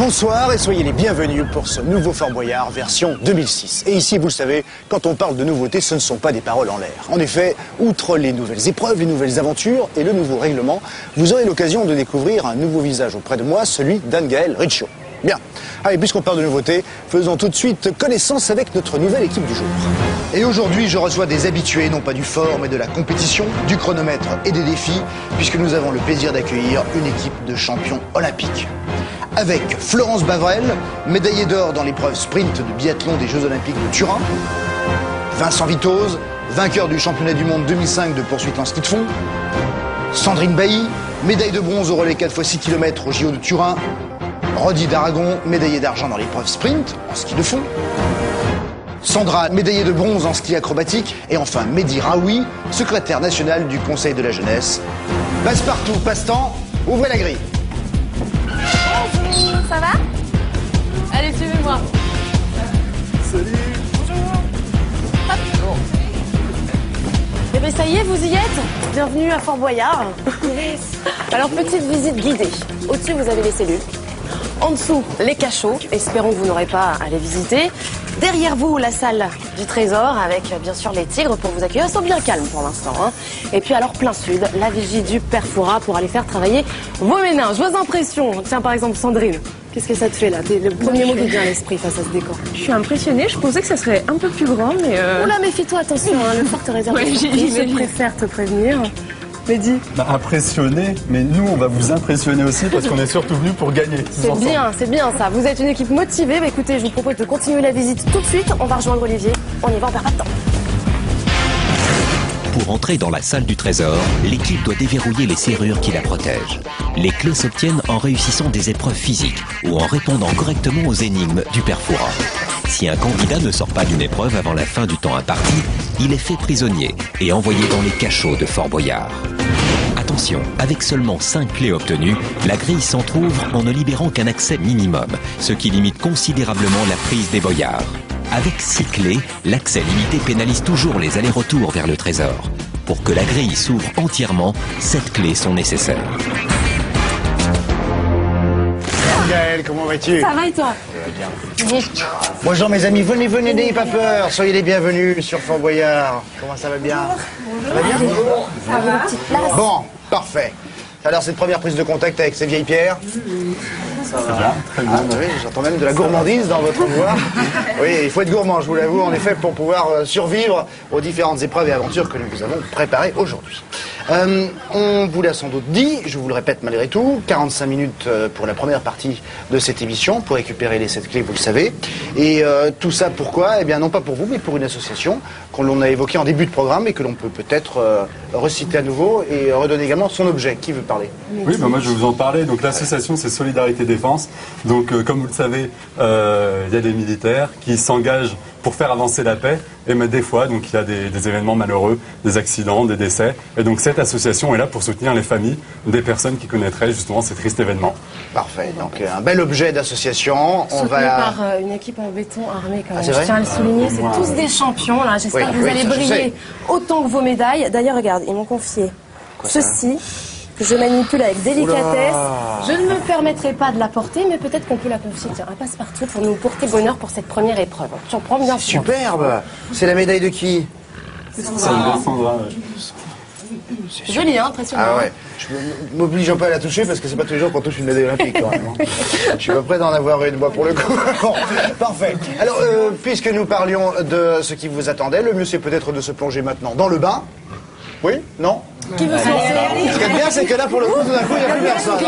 Bonsoir et soyez les bienvenus pour ce nouveau Fort Boyard version 2006. Et ici, vous le savez, quand on parle de nouveautés, ce ne sont pas des paroles en l'air. En effet, outre les nouvelles épreuves, les nouvelles aventures et le nouveau règlement, vous aurez l'occasion de découvrir un nouveau visage auprès de moi, celui d'Anne-Gaëlle Riccio. Bien. Allez, puisqu'on parle de nouveautés, faisons tout de suite connaissance avec notre nouvelle équipe du jour. Et aujourd'hui, je reçois des habitués, non pas du fort, mais de la compétition, du chronomètre et des défis, puisque nous avons le plaisir d'accueillir une équipe de champions olympiques. Avec Florence Bavrel, médaillée d'or dans l'épreuve sprint de biathlon des Jeux Olympiques de Turin. Vincent Vitoz, vainqueur du championnat du monde 2005 de poursuite en ski de fond. Sandrine Bailly, médaille de bronze au relais 4x6 km au JO de Turin. Rodi d'Aragon, médaillée d'argent dans l'épreuve sprint en ski de fond. Sandra, médaillée de bronze en ski acrobatique. Et enfin Mehdi Raoui, secrétaire national du Conseil de la jeunesse. Passe-partout, passe-temps, ouvrez la grille. Bonjour, ça va? Allez, suivez-moi. Salut. Bonjour. Hop. Eh bien, ça y est, vous y êtes? Bienvenue à Fort Boyard. Alors, petite visite guidée. Au-dessus, vous avez les cellules. En dessous, les cachots. Espérons que vous n'aurez pas à les visiter. Derrière vous, la salle du trésor avec bien sûr les tigres pour vous accueillir. Ils sont bien calmes pour l'instant. Et puis alors plein sud, la vigie du Père Fouras pour aller faire travailler vos méninges, vos impressions. Tiens par exemple Sandrine, qu'est-ce que ça te fait là? C'est le premier mot qui vient à l'esprit face à ce décor. Je suis impressionnée, je pensais que ça serait un peu plus grand mais... Oula méfie-toi, attention, le fort te réserve des surprises. Je préfère te prévenir. Mehdi. Impressionné, mais nous on va vous impressionner aussi parce qu'on est surtout venus pour gagner. C'est bien ça. Vous êtes une équipe motivée. Bah, écoutez, je vous propose de continuer la visite tout de suite. On va rejoindre Olivier. On y va, on perd pas de temps. Pour entrer dans la salle du trésor, l'équipe doit déverrouiller les serrures qui la protègent. Les clés s'obtiennent en réussissant des épreuves physiques ou en répondant correctement aux énigmes du Père Fouras. Si un candidat ne sort pas d'une épreuve avant la fin du temps imparti, il est fait prisonnier et envoyé dans les cachots de Fort Boyard. Attention, avec seulement 5 clés obtenues, la grille s'entrouvre en ne libérant qu'un accès minimum, ce qui limite considérablement la prise des boyards. Avec 6 clés, l'accès limité pénalise toujours les allers-retours vers le trésor. Pour que la grille s'ouvre entièrement, 7 clés sont nécessaires. Gaël, comment vas-tu? Ça va et toi? Ça va bien. Bonjour mes amis, venez, n'ayez pas peur, soyez les bienvenus sur Fort Boyard. Comment ça va bien? Ça va bien? Ça va, une petite place. Bon, parfait. Alors cette première prise de contact avec ces vieilles pierres? Ça va, très bien. Oui, j'entends même de la gourmandise dans votre voix. Oui, il faut être gourmand, je vous l'avoue, en effet, pour pouvoir survivre aux différentes épreuves et aventures que nous vous avons préparées aujourd'hui. On vous l'a sans doute dit, je vous le répète malgré tout, 45 minutes pour la première partie de cette émission, pour récupérer les 7 clés, vous le savez. Et tout ça pourquoi? Eh bien non pas pour vous, mais pour une association qu'on a évoquée en début de programme et que l'on peut peut-être reciter à nouveau et redonner également son objet. Qui veut parler? Oui, moi je vais vous en parler. Donc l'association c'est Solidarité Défense. Donc comme vous le savez, il y a des militaires qui s'engagent pour faire avancer la paix. Et mais des fois, donc il y a des événements malheureux, des accidents, des décès. Et donc cette association est là pour soutenir les familles des personnes qui connaîtraient justement ces tristes événements. Parfait. Donc un bel objet d'association. On va par une équipe en béton armée quand même. C'est vrai? Je tiens à le souligner, c'est tous des champions là. J'espère que vous allez ça, je sais. briller autant que vos médailles. D'ailleurs, regarde, ils m'ont confié ceci. Que je manipule avec délicatesse. Je ne me permettrai pas de la porter, mais peut-être qu'on peut la confier à Passe-Partout pour nous porter bonheur pour cette première épreuve. Tu en prends bien soin. Superbe. C'est la médaille de qui? C'est une Sandra. Joli, hein, impressionnant. Ah ouais. Je m'oblige un peu à la toucher parce que c'est pas tous les jours qu'on touche une médaille olympique quand même. Je suis pas prêt d'en avoir une, moi, pour le coup. Bon, parfait. Alors, puisque nous parlions de ce qui vous attendait, le mieux c'est peut-être de se plonger maintenant dans le bain. Oui? Non? Qui veut se lancer? Ce qui est bien, c'est que là, pour le coup, tout d'un coup, il n'y a plus personne.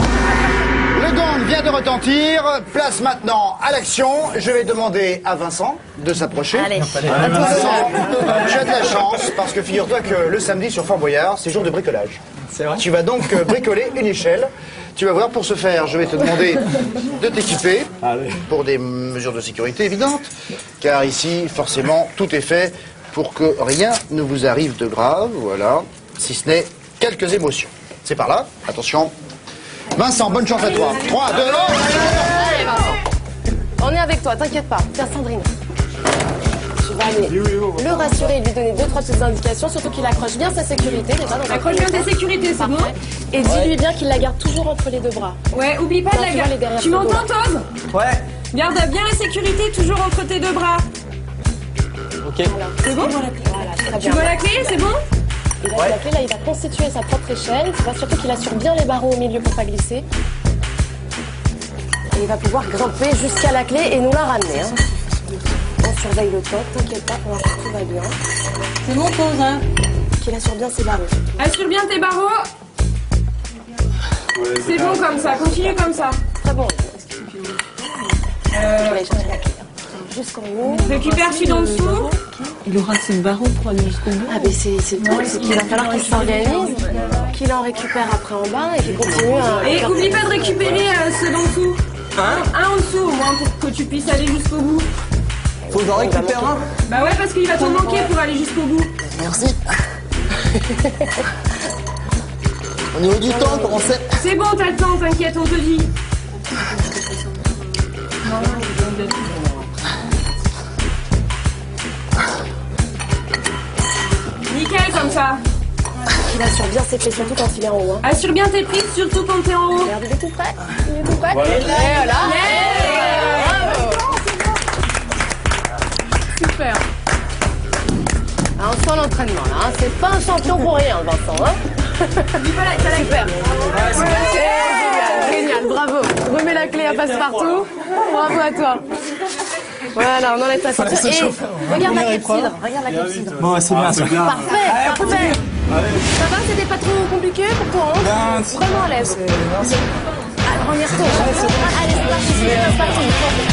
Le gong vient de retentir. Place maintenant à l'action. Je vais demander à Vincent de s'approcher. Allez. Vincent, tu as de la chance parce que figure-toi que le samedi sur Fort Boyard, c'est jour de bricolage. C'est vrai. Tu vas donc bricoler une échelle. Tu vas voir, pour ce faire, je vais te demander de t'équiper pour des mesures de sécurité évidentes. Car ici, forcément, tout est fait pour que rien ne vous arrive de grave. Voilà. Si ce n'est quelques émotions. C'est par là. Attention. Vincent, bonne chance à toi. 3, 2, 1. Allez, Vincent. On est avec toi, t'inquiète pas. Tiens, Sandrine. Tu vas aller le rassurer et lui donner 2-3 petites indications, surtout qu'il accroche bien sa sécurité déjà. Accroche bien ta sécurité, c'est bon? Et dis-lui bien qu'il la garde toujours entre les deux bras. Ouais, oublie pas de la garde. Tu m'entends, Tom? Ouais. Garde bien la sécurité toujours entre tes deux bras. Ok. C'est bon? Voilà, très Tu bien. vois la clé, c'est bon? Il a la clé, là, il va constituer sa propre échelle. Tu vois surtout qu'il assure bien les barreaux au milieu pour pas glisser. Et il va pouvoir grimper jusqu'à la clé et nous la ramener. Hein. On surveille le top, t'inquiète pas, pour l'instant tout va bien. C'est bon, pause, hein? Qu'il assure bien ses barreaux. Assure bien tes barreaux. C'est bon comme ça, continue comme ça. Très bon. Je vais aller chercher la clé. Jusqu'en haut. Récupère celui d'en dessous. Il aura ses barreaux pour aller jusqu'au bout. Ah, mais c'est tout. C'est qu'il va falloir qu'il s'organise, qu'il en récupère après en bas et qu'il continue à. Et oublie pas de récupérer ceux d'en dessous. Un en dessous au moins pour que tu puisses aller jusqu'au bout. Faut que j'en récupère un. Bah ouais, parce qu'il va t'en manquer pour aller jusqu'au bout. Merci. Au niveau du temps, comment c'est? C'est bon, t'as le temps, t'inquiète, on te dit. Nickel comme ça. Il assure bien ses pieds, surtout quand il est en haut. Hein. Assure bien tes prises, surtout quand t'es en haut. Regarde, il est tout prêt. Il est tout prêt. Voilà. Et voilà. Bravo. Super. Ah, on sent l'entraînement là. Hein. C'est pas un champion pour rien, Vincent. Hein. Super. Génial, bravo. Remets la clé à Passepartout. Bravo à toi. Voilà, on enlève ta ceinture. Et regarde la clepsydre. Regarde la clepsydre. Bon, c'est bien, c'est bien. Parfait, parfait. Ça va, c'était pas trop compliqué pour toi, hein? Vraiment à l'aise. Alors, on y retourne. Allez, c'est parti, c'est parti.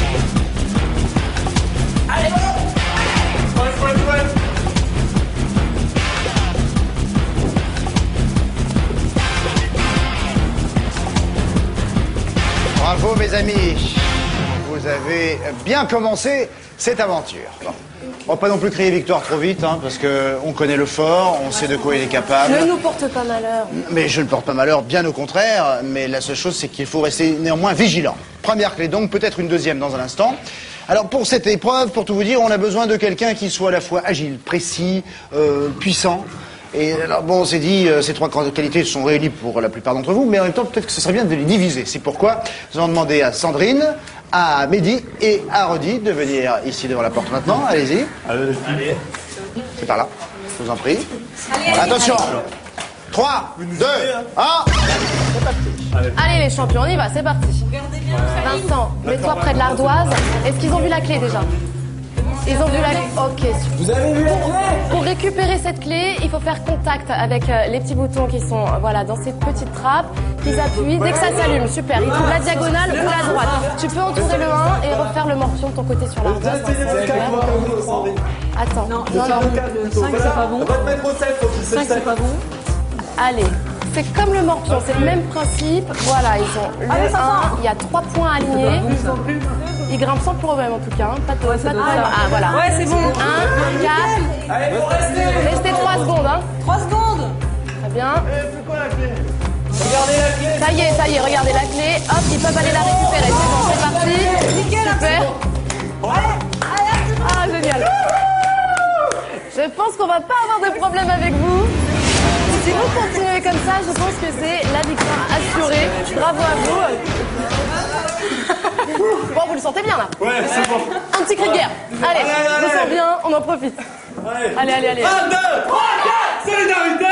Bravo mes amis, vous avez bien commencé cette aventure. Bon. On va pas non plus crier victoire trop vite, hein, parce qu'on connaît le fort, on sait de quoi il est capable. Ne nous porte pas malheur. Mais je ne porte pas malheur, bien au contraire, mais la seule chose c'est qu'il faut rester néanmoins vigilant. Première clé donc, peut-être une deuxième dans un instant. Alors pour cette épreuve, pour tout vous dire, on a besoin de quelqu'un qui soit à la fois agile, précis, puissant. Et alors bon, on s'est dit, ces trois qualités sont réunies pour la plupart d'entre vous, mais en même temps, peut-être que ce serait bien de les diviser. C'est pourquoi nous allons demander à Sandrine, à Mehdi et à Rodi de venir ici devant la porte maintenant. Allez-y. Allez. C'est par là, je vous en prie. Attention. 3, 2, 1. Allez les champions, on y va, c'est parti. Vincent, mets-toi près de l'ardoise. Est-ce qu'ils ont vu la clé déjà? Ils ont vu la clé. Ok, super. Vous avez vu la clé? Pour récupérer cette clé, il faut faire contact avec les petits boutons qui sont voilà, dans cette petite trappe. Ils appuient. Dès que ça s'allume, super. Ils trouvent la diagonale ou la droite. Tu peux entourer le 1 et refaire le morpion de ton côté sur l'ardoise. Attends. Non. Le 5, c'est pas bon. On va te mettre au 7, faut qu'il 5, c'est pas bon. Allez. C'est comme le morpion, c'est le même principe. Voilà, ils ont le 1, il y a 3 points alignés. Ils grimpent sans problème en tout cas. Hein. Pas de problème. Ah voilà. Ouais, c'est bon. 1, 4. Allez, faut rester. Restez 3 secondes. Hein. 3 secondes. Très bien. Regardez la clé. Ça y est, regardez la clé. Hop, ils peuvent aller la récupérer. C'est bon, c'est parti. Super. Ah, génial. Je pense qu'on va pas avoir de problème avec vous. Si vous continuez comme ça, je pense que c'est la victoire assurée. Bravo à vous. Bon, vous le sentez bien là? Ouais, c'est bon. Un petit cri de guerre. Allez, je me sens bien, on en profite. Allez. 1, 2, 3, 4, solidarité.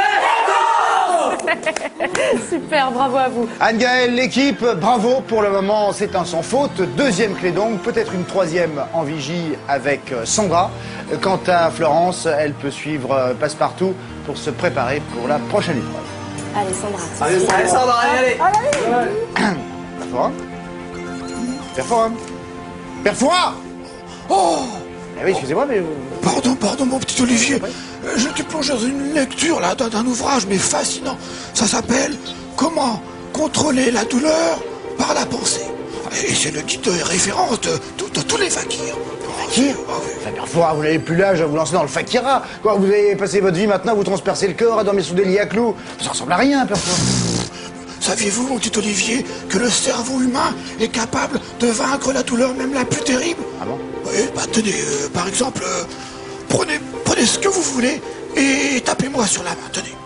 Super, bravo à vous. Anne-Gaëlle, l'équipe, bravo pour le moment, c'est un sans faute. Deuxième clé donc, peut-être une troisième en vigie avec Sandra. Quant à Florence, elle peut suivre Passepartout pour se préparer pour la prochaine épreuve. Allez, Sandra. Allez, Sandra, allez. Perfora. Perfora. Perfora. Oh. Eh oui, excusez-moi, mais... Pardon, mon petit Olivier. Je te plonge dans une lecture là d'un ouvrage mais fascinant. Ça s'appelle « Comment contrôler la douleur par la pensée ». Et c'est le guide de référence de tous les fakirs. Fakir Enfin, Perfora, vous n'avez plus l'âge à vous lancer dans le fakira. Quoi, vous avez passé votre vie maintenant, vous transpercez le corps, à dormir sous des lits à clous. Ça ressemble à rien, Perfora. Saviez-vous, mon petit Olivier, que le cerveau humain est capable de vaincre la douleur même la plus terrible? Ah bon? Oui, bah tenez, par exemple, prenez ce que vous voulez et tapez-moi sur la main, tenez.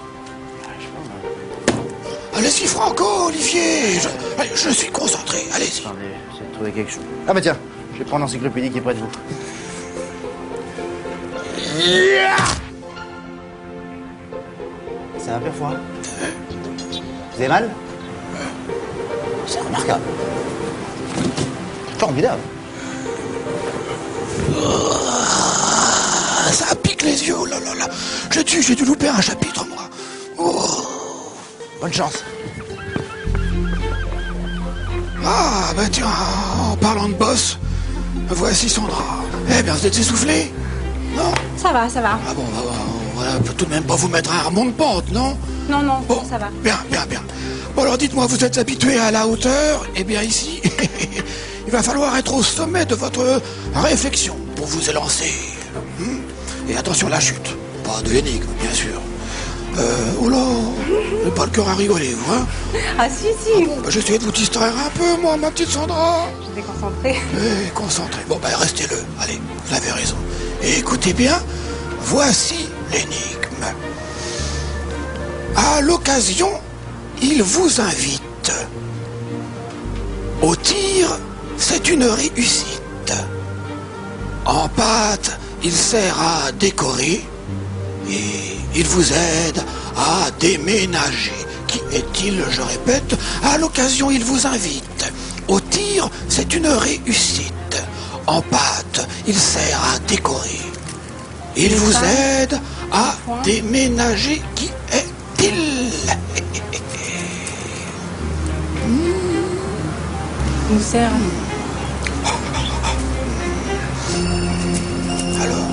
Allez-y, Franco, Olivier, je suis concentré, allez-y. Attendez, j'essaie de trouver quelque chose. Ah bah tiens, je vais prendre l'encyclopédie qui est près de vous. C'est un père foie. Vous avez mal? C'est remarquable. Formidable. Ça pique les yeux, oh là là là. J'ai dû louper un chapitre, moi. Oh. Bonne chance. Ah, bah tiens, en parlant de boss, voici Sandra. Eh bien, vous êtes essoufflé? Non? Ça va, ça va. Ah bon, on peut tout de même pas vous mettre un remonte-pente, non? Non, non, Bon, ça va. bien. Bon, alors dites-moi, vous êtes habitué à la hauteur? Eh bien, ici, il va falloir être au sommet de votre réflexion pour vous élancer. Et attention, la chute. Pas de l'énigme, bien sûr. Oh là, j'ai pas le cœur à rigoler, vous, hein? Ah si, si. Ah bon, bah, j'essayais de vous distraire un peu, moi, ma petite Sandra. J'étais concentrée. Concentré. Bon, ben restez-le. Allez, vous avez raison. Et écoutez bien, voici l'énigme. À l'occasion, il vous invite. Au tir, c'est une réussite. En pâte, il sert à décorer. Et il vous aide à déménager. Qui est-il, je répète? À l'occasion, il vous invite. Au tir, c'est une réussite. En pâte, il sert à décorer. Il vous aide à déménager. Qui est-il? Il nous sert. Alors?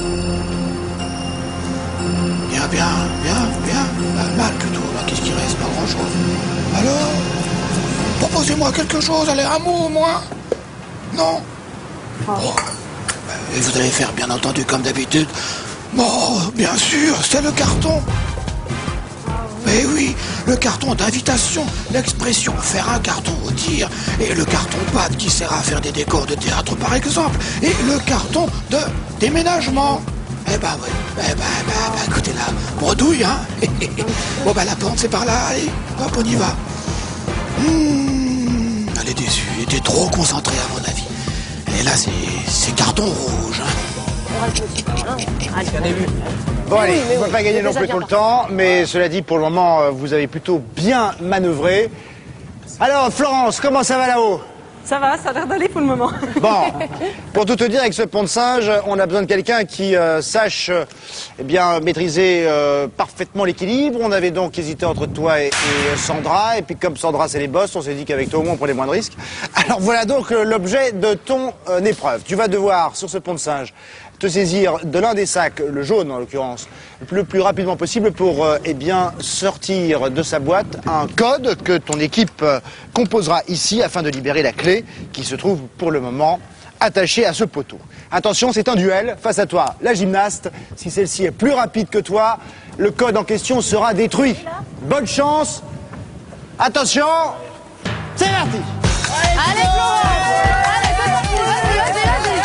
Bien. Mal plutôt, là, qu'est-ce qui reste? Pas grand-chose. Alors? Proposez-moi quelque chose, allez, un mot au moins. Non? Bon. Et vous allez faire, bien entendu, comme d'habitude. Bon, bien sûr, c'est le carton. Mais oui, le carton d'invitation, l'expression faire un carton au tir, et le carton pâte qui sert à faire des décors de théâtre par exemple, et le carton de déménagement. Eh ben oui, écoutez là, bredouille, hein. Bon ben la pente c'est par là, allez, hop on y va. Elle est déçue, elle était trop concentrée à mon avis. Et là c'est carton rouge. Bon allez, on ne va pas gagner non plus tout le temps, mais cela dit, pour le moment, vous avez plutôt bien manœuvré. Alors Florence, comment ça va là-haut? Ça va, ça a l'air d'aller pour le moment. Bon, pour tout te dire, avec ce pont de singe, on a besoin de quelqu'un qui sache eh bien, maîtriser parfaitement l'équilibre. On avait donc hésité entre toi et Sandra, et puis comme Sandra c'est les boss, on s'est dit qu'avec toi au moins on prenait moins de risques. Alors voilà donc l'objet de ton épreuve. Tu vas devoir, sur ce pont de singe, te saisir de l'un des sacs, le jaune en l'occurrence, le plus rapidement possible pour eh bien, sortir de sa boîte un code que ton équipe composera ici afin de libérer la clé qui se trouve pour le moment attachée à ce poteau. Attention, c'est un duel. Face à toi, la gymnaste. Si celle-ci est plus rapide que toi, le code en question sera détruit. Bonne chance. Attention, c'est parti. Allez, Florence. Allez, c'est parti. Vas-y.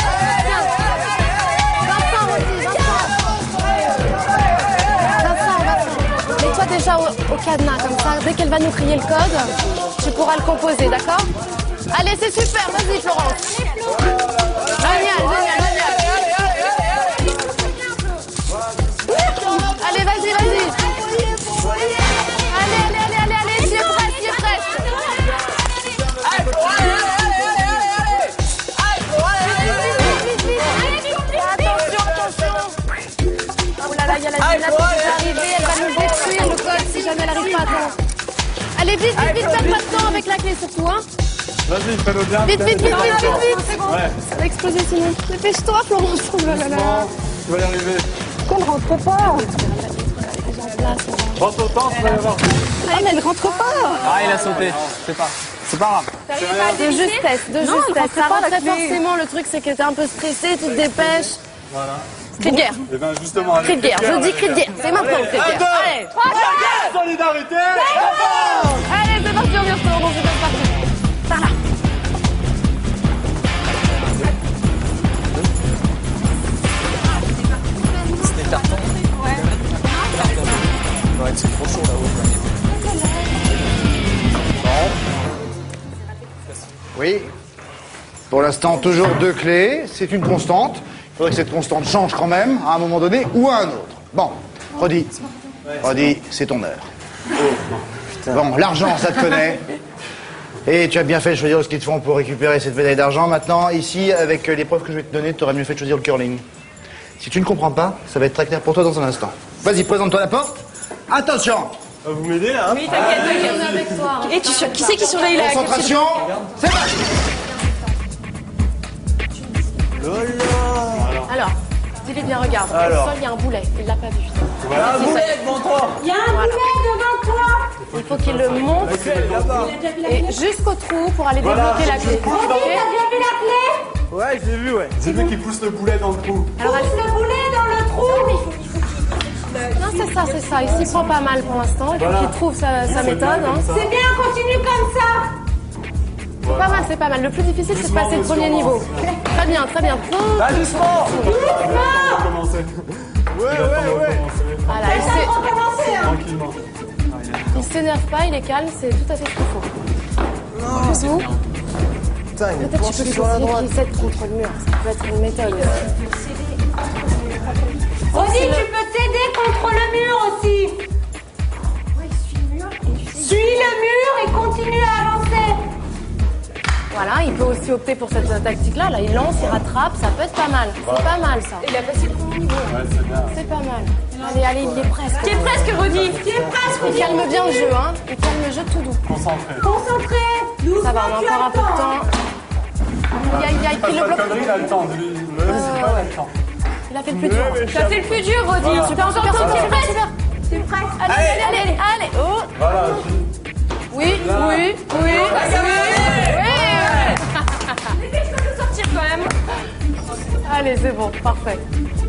Vincent. Mets-toi déjà au cadenas, comme ça, dès qu'elle va nous crier le code, tu pourras le composer, d'accord? Allez, c'est super, vas-y, Florence. Génial. Allez, vas-y. Allez, j'y est presque. Oh là là, il y a la gymnaste qui va arriver, elle va nous détruire le code si jamais elle n'arrive pas à temps. Allez, vite, perds pas de temps avec la clé surtout, hein. Vas-y, fais-le bien. Vite. Ouais. Ça va exploser sinon. Dépêche-toi, Florence. Oh là là. Tu vas y arriver. Qu'elle rentre pas. Prends ton temps, tu vas y avoir. Ah, mais elle rentre pas. Ah, il a sauté. C'est pas grave. De justesse. Ça rentrait forcément. Le truc, c'est que t'es un peu stressé, tu te dépêches. Voilà. Cri de guerre. Et bien justement, Cri de guerre. Je dis cri de guerre. C'est maintenant le cri de guerre. Allez, 3, 4, solidarité. allez, c'est parti, on vient se rendre, c'est parti. Par là. Oui. Pour l'instant, toujours 2 clés. C'est une constante. Il faudrait que cette constante change quand même, à un moment donné, ou à un autre. Bon, Rodi. Rodi, c'est ton heure. Bon, l'argent, ça te connaît. Et tu as bien fait de choisir le ski de fond pour récupérer cette médaille d'argent. Maintenant, ici, avec l'épreuve que je vais te donner, tu aurais mieux fait de choisir le curling. Si tu ne comprends pas, ça va être très clair pour toi dans un instant. Vas-y, présente-toi à la porte. Attention. Vous m'aidez là, hein? Oui, t'inquiète, on est avec toi. Et qui c'est qui surveille la Concentration. C'est parti. Alors, dis-lui bien, regarde. Alors. Au sol, il y a un boulet. Il l'a pas vu. Voilà, un boulet devant toi. Il y a un boulet devant toi. Il faut qu'il le monte et jusqu'au trou pour aller débloquer la clé. T'as bien vu la clé? Ouais, je l'ai vu, ouais. C'est lui qui pousse le boulet dans le trou. Alors, Pousse le boulet dans le trou. non, c'est ça. Il s'y prend pas mal pour l'instant. Il faut qu'il trouve sa méthode. Hein. C'est bien, continue comme ça. C'est pas mal. Le plus difficile, c'est de passer le premier niveau. Très bien. Ah, doucement. On va commencer. Ouais. Voilà, Recommencer, hein. Tranquillement. il s'énerve pas, il est calme, c'est tout à fait ce qu'il faut. Bisous. Putain, il est Peut-être tu penché peux lui sur la conseiller droite. qu'il cède contre le mur. Ça peut être une méthode. Rodi, tu peux t'aider contre le mur aussi. Suis le mur et continue à avancer. Voilà, il peut aussi opter pour cette tactique-là. Là, il lance, il rattrape, ça peut être pas mal. C'est pas mal, ça. Il a passé le premier niveau. Ouais, c'est bien. C'est pas mal. Allez, il est presque. Qui est presque, Rodi. Qui est presque. Il calme bien le jeu, hein. Il calme le jeu tout doux. Concentré. Ça va, on a encore un peu de temps. Aïe, qu'il le bloque. Il a le temps. C'est pas le temps. Il a fait le plus dur. Ça fait le plus dur, Rodi. Super. C'est presque. Allez. Oh. Voilà. Oui. Je peux sortir quand même. Allez, c'est bon, parfait.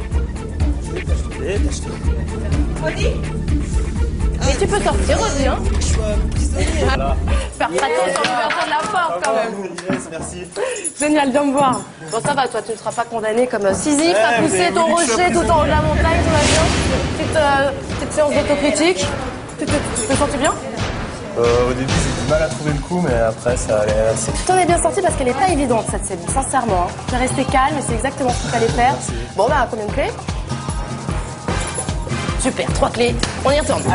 Rodi. Mais tu peux sortir aussi, hein. Faire pression sur l'ouverture de la porte, quand même. Merci. Génial, viens me voir. Bon, ça va, toi, tu ne seras pas condamné comme Sisyphe. T'as poussé ton rocher tout en haut de la montagne, tout va bien. Petite séance d'autocritique. Tu te sens bien? Au début, j'ai du mal à trouver le coup, mais après, ça allait assez. Tu t'en es bien sorti parce qu'elle n'est pas évidente, cette scène, sincèrement. Tu es resté calme, c'est exactement ce qu'il fallait faire. Bon, bah, combien de clés? Super, 3 clés. On y retourne.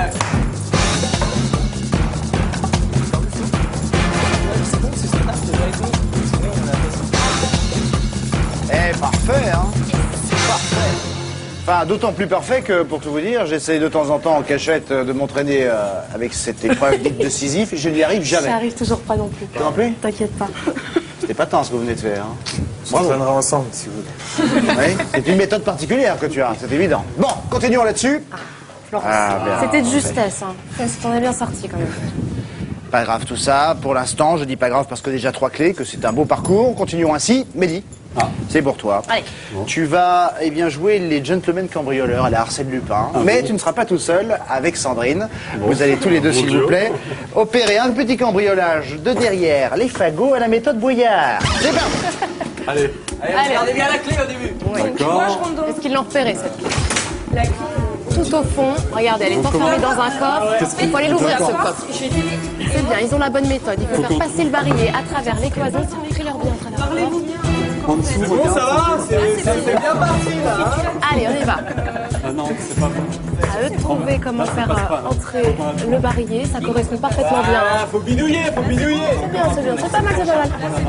Parfait, hein. Parfait. Enfin, d'autant plus parfait que, pour tout vous dire, j'essaie de temps en temps en cachette de m'entraîner avec cette épreuve dite de Sisyphe et je n'y arrive jamais. Ça arrive toujours pas non plus. Non plus? T'inquiète pas. C'était pas tant ce que vous venez de faire. Hein. On s'entraînera ensemble, si vous voulez. Oui, c'est une méthode particulière que tu as, c'est évident. Bon, continuons là-dessus. Florence, bien, c'était de justesse. Hein. T'en es bien sorti quand même. Pas grave tout ça. Pour l'instant, je dis pas grave parce que déjà 3 clés, que c'est un beau parcours. Continuons ainsi. Mehdi, c'est pour toi. Allez. Tu vas jouer les gentlemen cambrioleurs à la Arsène Lupin. Mais tu ne seras pas tout seul avec Sandrine. Vous allez tous les deux, s'il vous plaît, opérer un petit cambriolage de derrière les fagots à la méthode Boyard. C'est parti. Allez. Regardez bien la clé au début. D'accord. Est-ce qu'ils l'ont repéré, cette clé? Tout au fond, regardez, elle est enfermée dans un coffre. Il faut aller l'ouvrir, ce coffre. C'est bien, ils ont la bonne méthode. Il faut faire passer le barillet à travers les cloisons. Tirez-leur bien à travers. En dessous, Bon, ça va, c'est bien parti là. Hein. Allez, on y va. Ah non, c'est pas bon. À eux de trouver comment faire entrer le barillet. Ça correspond parfaitement bien. Ah, faut bidouiller. C'est bien. C'est pas mal, c'est pas mal.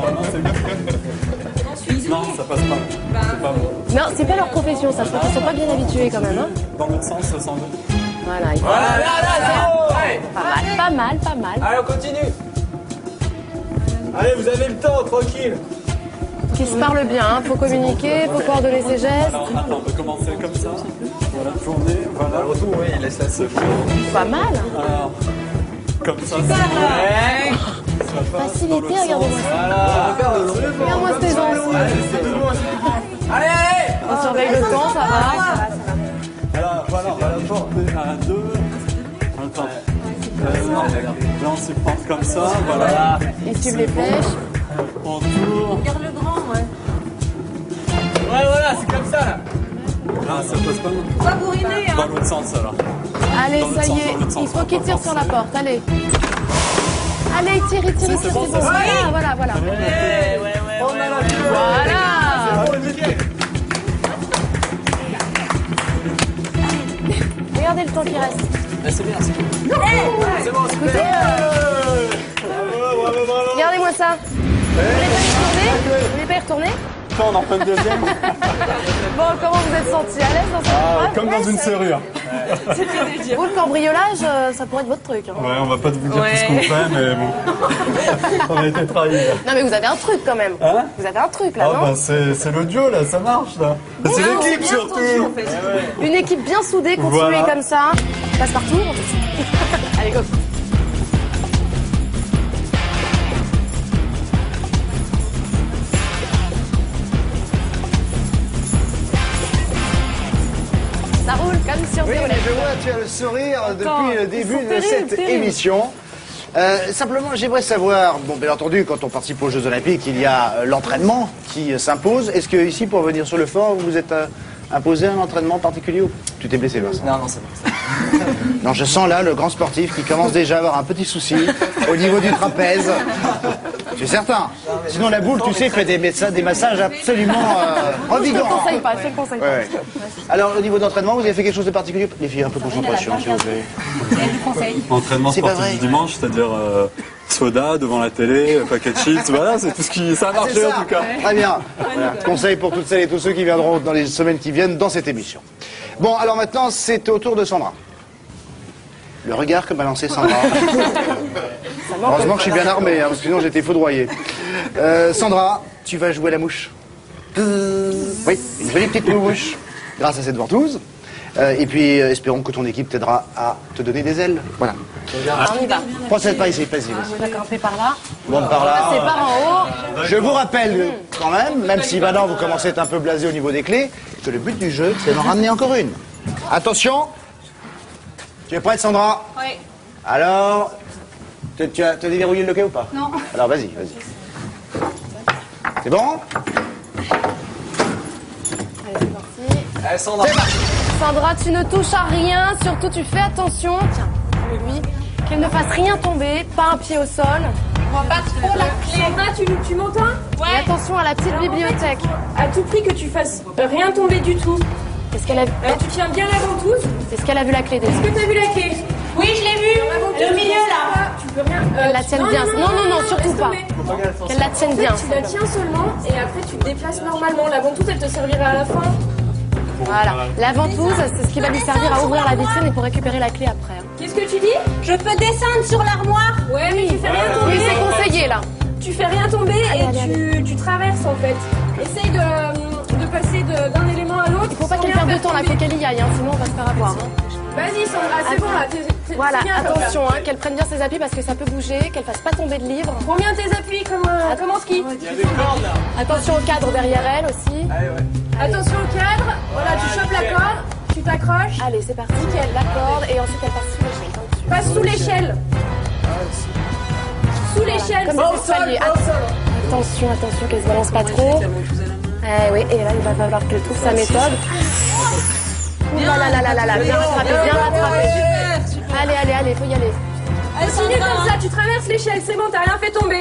Non, ça passe pas. C'est pas bon. Non, c'est pas leur profession, ça. Je crois qu'ils sont pas bien habitués quand même. Hein. Dans l'autre sens, ça s'en va. Voilà, il faut... Là, Pas mal. Allez, on continue. Allez, vous avez le temps, tranquille. Qu'ils se parlent bien, hein. Faut communiquer, faut coordonner ses gestes. Alors, attends, on peut commencer comme ça. Voilà, tourner, voilà. Le retour, oui, il laisse la seule. Pas mal. Alors, comme ça, Ouais. Facilité, regardez-moi ça. Voilà. Regarde-moi ces gens aussi. Allez. On surveille le temps, ça va. Voilà, on va la porter à 2. Attends. Là, on s'y porte comme ça, voilà. Ils suivent les flèches. On tourne. Regarde le grand, ouais. Ouais, voilà, c'est comme ça là. Là, ça passe pas mal. Pas bourriner, hein. Dans l'autre sens, alors. Allez, Dans l'autre ça y sens, est, dans l'autre sens, il faut qu'ils tirent sur la porte, allez. Allez, tire, c'est bon. Voilà. On a la Voilà. Regardez le temps qui reste. C'est bien, c'est bon. C'est bon, Écoutez, regardez-moi ça. Vous voulez pas y retourner? On en fait une deuxième. Bon, comment vous êtes senti à l'aise dans cette épreuve? Comme dans une serrure. Vous, le cambriolage, ça pourrait être votre truc. Hein. Ouais, on va pas vous dire tout ce qu'on fait, mais bon. On a été trahis. Non, mais vous avez un truc quand même. Hein? Vous avez un truc là, Oh, non? bah c'est l'audio là, ça marche là. C'est l'équipe surtout. Une équipe bien soudée, continuez Voilà. comme ça. Passe partout. Allez, go. Ça roule comme sur Oui, Violet. je vois, tu as le sourire depuis le début sont de terribles, cette terribles. émission. Simplement, j'aimerais savoir, bon, bien entendu, quand on participe aux Jeux Olympiques, il y a l'entraînement qui s'impose. Est-ce que ici, pour venir sur le fort, vous vous êtes imposé un entraînement particulier ou tu t'es blessé, Vincent? Non, c'est bon. Non, je sens là le grand sportif qui commence déjà à avoir un petit souci au niveau du trapèze. Je suis certain. Sinon, la boule, tu sais, fait des massages absolument Je te le revigorants. conseille pas, je te le conseille pas. Ouais. Alors, au niveau d'entraînement, vous avez fait quelque chose de particulier? Les filles, un peu de concentration, s'il vous plaît. Entraînement C'est pas sportif vrai. du dimanche, c'est-à-dire soda devant la télé, paquet de chips, voilà, c'est tout ce qui. Ça a marché C'est en ça. tout cas. Très bien. Voilà. Conseil pour toutes celles et tous ceux qui viendront dans les semaines qui viennent dans cette émission. Bon, alors maintenant, c'est au tour de Sandra. Le regard que m'a lancé Sandra. Heureusement que je suis bien armé, hein, parce que sinon j'étais foudroyé. Sandra, tu vas jouer à la mouche. Oui, une jolie petite mouche, grâce à cette ventouse. Et puis, espérons que ton équipe t'aidera à te donner des ailes. Voilà. On y va. Procède par ici, vas-y, vas-y. D'accord, on fait par là. Bon, par là. C'est par en haut. Je vous rappelle quand même si maintenant vous commencez à être un peu blasé au niveau des clés, que le but du jeu, c'est d'en ramener encore une. Attention. Tu es prête, Sandra? Oui. Alors, tu as déverrouillé le loquet ou pas? Non. Alors vas-y. C'est bon? Allez, c'est parti. Allez, Sandra. Sandra, tu ne touches à rien, surtout tu fais attention. Tiens, lui, qu'elle ne fasse rien tomber, pas un pied au sol. On va pas trop la clé. Sandra, tu m'entends? Et attention à la petite bibliothèque. À tout prix que tu fasses rien tomber du tout. Est-ce qu'elle a, Tu tiens bien la ventouse. est-ce qu'elle a vu la clé déjà? Est-ce que t'as vu la clé? Oui, je l'ai vue. Le milieu là. Tu peux rien. Qu'elle la tienne bien. Non, surtout laisse pas. tomber. Qu'elle la tienne bien. Tu la tiens seulement et après tu te déplaces normalement. La ventouse, elle te servira à la fin. Voilà. La ventouse, c'est ce qui va lui servir à ouvrir la vitrine et pour récupérer la clé après. hein. Qu'est-ce que tu dis? Je peux descendre sur l'armoire? Ouais, mais tu fais rien Oui, tomber. c'est conseillé là. Tu fais rien tomber et allez. tu traverses en fait. Essaye de passer d'un élément à l'autre. Il faut pas qu'elle perde de temps là, faut qu'elle y aille, hein, sinon on va se faire avoir. hein. Vas-y Sandra, c'est bon là. Voilà, c'est bien, comme attention, ça. hein, qu'elle prenne bien ses appuis parce que ça peut bouger, qu'elle fasse pas tomber de livre. Prends bien tes appuis comme en ski. Attention au cadre derrière elle aussi. Attention au cadre. Voilà, tu chopes la corde, tu t'accroches. Allez, c'est parti. La corde et ensuite elle passe sous l'échelle. Passe sous l'échelle. Sous l'échelle. Comme des escaliers. Attention, qu'elle se balance pas trop. Oui, et là il va falloir qu'elle trouve sa méthode. Ouh là là là là là, bien rattrapé, bien rattrapé. Allez, faut y aller. Continue comme ça, tu traverses l'échelle, c'est bon, t'as rien fait tomber.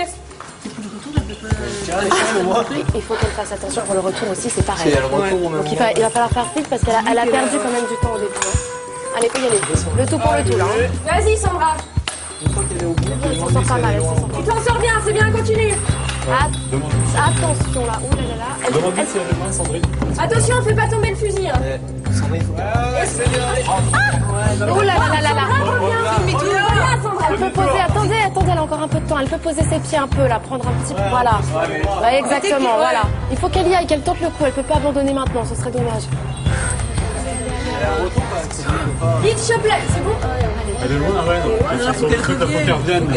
Il faut qu'elle fasse attention pour le retour aussi, c'est pareil. C'est le retour au même Donc il va falloir faire vite parce qu'elle a perdu quand même du temps au début. hein. Allez, faut y aller. Le tout pour le tout là. hein. Vas-y Sandra. Elle s'en sort pas mal, elle s'en sort. Tu t'en sors bien, c'est bien, continue. Attention là, ouh là là là. Demande-lui si elle est loin, Sandrine. Attention, fais pas tomber le fusil. Hein. Ouh là là là là là. Mais tu voilà, Sandra. Elle peut poser, attendez, elle a encore un peu de temps. Elle peut poser ses pieds un peu là, prendre un petit peu. Voilà. Ouais, exactement, voilà. Il faut qu'elle y aille, qu'elle tente le coup. Elle peut pas abandonner maintenant, ce serait dommage. Vite, chope-la, c'est bon. Elle est loin, ouais. Il faut qu'elle revienne.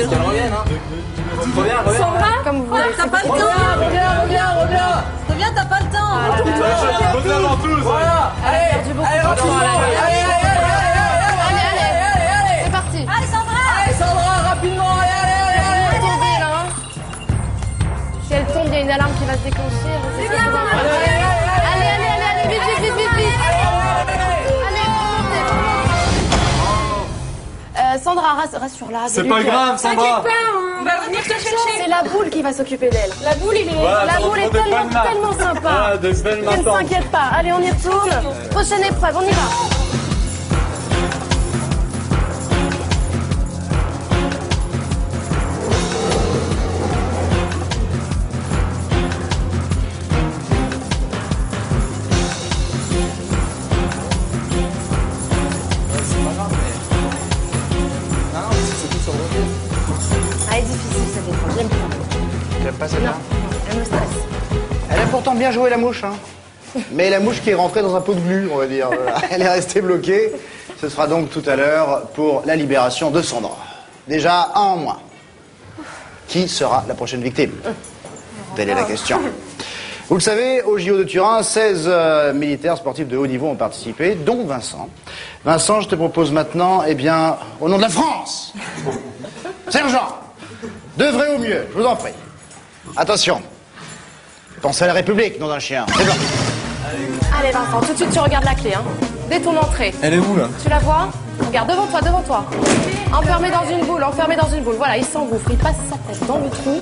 Sandra, Comme vous voulez. T'as pas le temps? Reviens, t'as pas le temps. Pose la ventouse. Elle a perdu beaucoup de temps. Allez, c'est parti. Allez, Sandra! Tomber là. hein. Si elle tombe, il y a une alarme qui va se déclencher. c'est bien, Sandra. Allez, vite. Allez, Sandra, rassure-la. C'est pas grave, Sandra. On va venir te chercher. C'est la boule qui va s'occuper d'elle. La boule, il est... La boule est tellement sympa. Ah, de belles Elle ne mains. s'inquiète pas. Allez, on y retourne. Prochaine épreuve, on y va. Elle est difficile cette épreuve, j'aime pas. T'aimes pas celle-là? Elle me stresse. Elle a pourtant bien joué la mouche, hein. Mais la mouche qui est rentrée dans un pot de glu, on va dire. Elle est restée bloquée. Ce sera donc tout à l'heure pour la libération de Sandra. Déjà, un en moins. Qui sera la prochaine victime? Telle est la question. Vous le savez, au JO de Turin, 16 militaires sportifs de haut niveau ont participé, dont Vincent. Vincent, je te propose maintenant, eh bien, au nom de la France, sergent, d'œuvrer au mieux, je vous en prie. Attention. Pensez à la République, nom d'un chien. C'est bon. Allez Vincent, tout de suite tu regardes la clé, hein. Dès ton entrée. Elle est où là? Tu la vois? Regarde, devant toi. Enfermé dans une boule, Voilà, il s'engouffre, il passe sa tête dans le trou.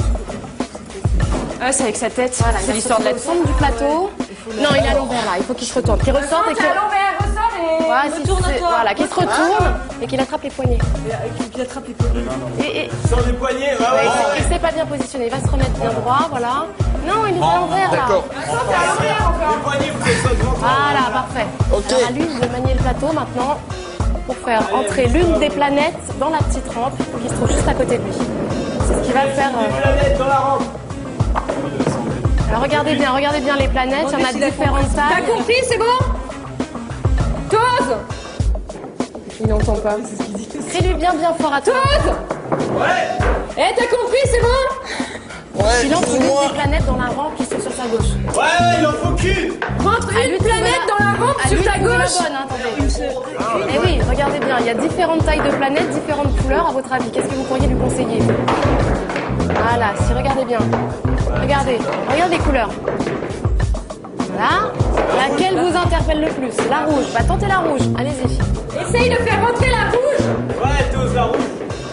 Ah, c'est avec sa tête. Voilà, c'est l'histoire de la au centre du plateau. Non, il est à l'envers là, il faut qu'il se retourne. Qu'il ressorte et qu'il... à l'envers, ressort et Voilà, retourne-toi. Voilà, qu'il se retourne et qu'il attrape les poignets. Qu'il attrape les poignets. Et Sur les poignets, ouais. il s'est pas bien positionné, il va se remettre bien droit, voilà. Non, il est à l'envers là. D'accord. Les poignets, vous faites ça devant. Voilà, parfait. Alors à lui de manier le plateau maintenant pour faire entrer l'une des planètes dans la petite rampe qui se trouve juste à côté de lui. C'est ce qu'il va faire. Planète dans la rampe. Alors regardez bien les planètes, il y en a différentes T'as tailles. compris, c'est bon? Tose! Il n'entend pas. Crie-lui bien fort à toi. Tose! Ouais. Eh, t'as compris, c'est bon? Il entre l'une des planètes dans la rampe qui se trouve sur sa gauche. Ouais, il en faut qu'une. Rentre une planète dans la rampe sur ta gauche. La bonne, hein, attendez. Eh oui, regardez bien, il y a différentes tailles de planètes, différentes couleurs. À votre avis, qu'est-ce que vous pourriez lui conseiller? Voilà, si regardez bien. Regardez les couleurs. Voilà. Laquelle vous interpelle le plus? La rouge. Bah tentez la rouge. Allez-y. Essaye de faire rentrer la rouge. Ouais, Tose, la rouge.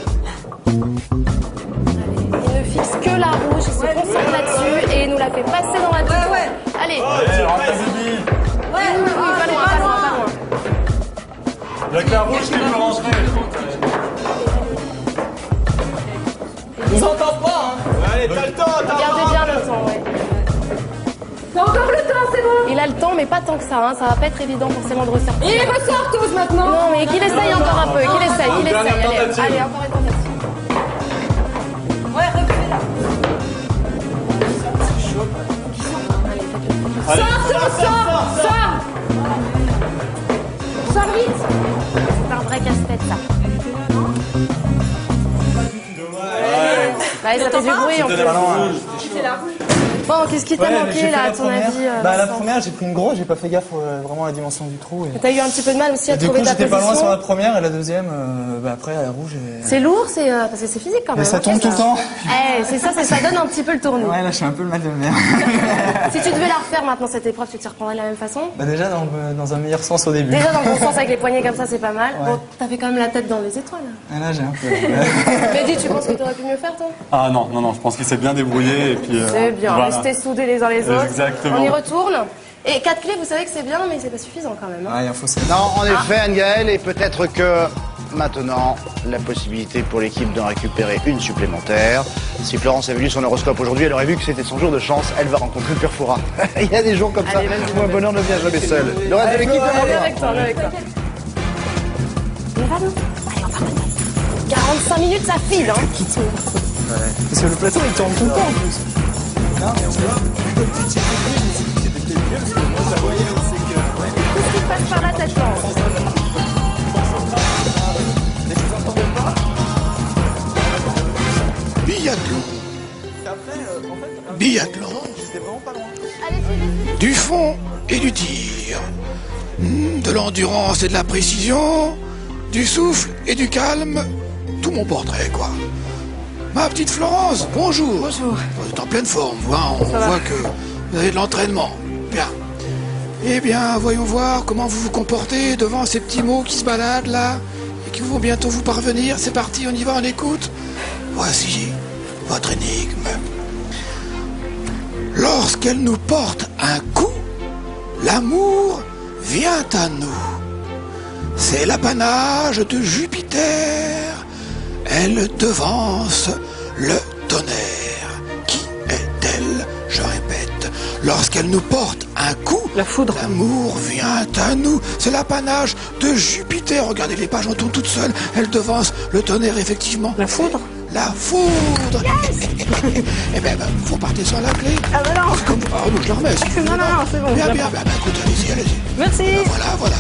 Il ne fixe que la rouge, il se concentre là-dessus et il nous la fait passer dans la tête. Ouais. Allez. Allez, rentre Bibi. Oui, pas loin. Il y a que la rouge qui peut rentrer. Je vous entends pas, hein. Allez, t'as le temps, Regardez bien le temps, ouais. T'as encore le temps, c'est bon. Il a le temps, mais pas tant que ça, hein. Ça va pas être évident forcément de ressortir. Et il ressort, Tose, maintenant. Non, mais qu'il essaye encore un peu, qu'il essaye. Dernière tentative. Allez, encore une tentative. Ouais, refais là. Allez. Sors vite. C'est un vrai casse-tête, ça. Ouais, ça fait du bruit en plus. C'est la rouge. Bon, qu'est-ce qui t'a manqué là, à ton avis La Vincent? première, j'ai pris une grosse, j'ai pas fait gaffe vraiment à la dimension du trou. T'as eu un petit peu de mal aussi à Du trouver coup, ta j'étais pas loin sur position. la première et la deuxième, après, la rouge. C'est lourd, c'est parce que c'est physique quand même. Mais ça hein, tombe tout le temps. C'est ça donne un petit peu le tournis. Ouais, là, je suis un peu le mal de mer. Si tu devais la refaire maintenant cette épreuve, tu t'y reprendrais de la même façon? Bah, déjà, dans un meilleur sens au début. Déjà dans le bon sens avec les poignets comme ça, c'est pas mal. Ouais. Bon, t'avais quand même la tête dans les étoiles. Ah, là, j'ai un peu. Mais dis, tu penses que t'aurais pu mieux faire, toi? Ah non, je pense qu'il s'est bien débrouillé et puis. C'est bien, voilà. restez soudés les uns les autres. Exactement. On y retourne. Et 4 clés, vous savez que c'est bien, mais c'est pas suffisant quand même. Hein. Ah, il en faut ça. Non, en effet, Anne-Gaëlle, et peut-être que maintenant, la possibilité pour l'équipe d'en récupérer une supplémentaire. Si Florence avait lu son horoscope aujourd'hui, elle aurait vu que c'était son jour de chance. Elle va rencontrer le père Fouras. Il y a des jours comme ça Allez, vas-y, où un bonheur ne vient jamais seul. Le reste de l'équipe est Allez, là. avec toi, avec toi. Mais pardon. Allez, on part maintenant. 45 minutes, ça file, hein. Parce que le plateau, il tourne tout le temps en plus. Tout ce qui passe par la tête, là. Biathlon. Biathlon. Allez-y. Du fond et du tir. De l'endurance et de la précision. Du souffle et du calme. Tout mon portrait, quoi. Ma petite Florence, bonjour. Bonjour. Vous êtes en pleine forme, on voit que vous avez de l'entraînement. Bien. Eh bien, voyons voir comment vous vous comportez devant ces petits mots qui se baladent là et qui vont bientôt vous parvenir. C'est parti, on y va, on écoute. Voici votre énigme. Lorsqu'elle nous porte un coup, l'amour vient à nous. C'est l'apanage de Jupiter. Elle devance le tonnerre. Qui est-elle? Je répète, lorsqu'elle nous porte un coup, La foudre. l'amour vient à nous. C'est l'apanage de Jupiter. Regardez, les pages en tournent toutes seules. Elle devance le tonnerre, effectivement. La foudre. La foudre. Eh ben, faut partir sans la clé. Ah bah non. Comme vous... Ah non, je la remets. Si tu veux. Non, c'est bon. Bien, bien, bien. Écoute, allez-y, allez-y. Merci. Voilà.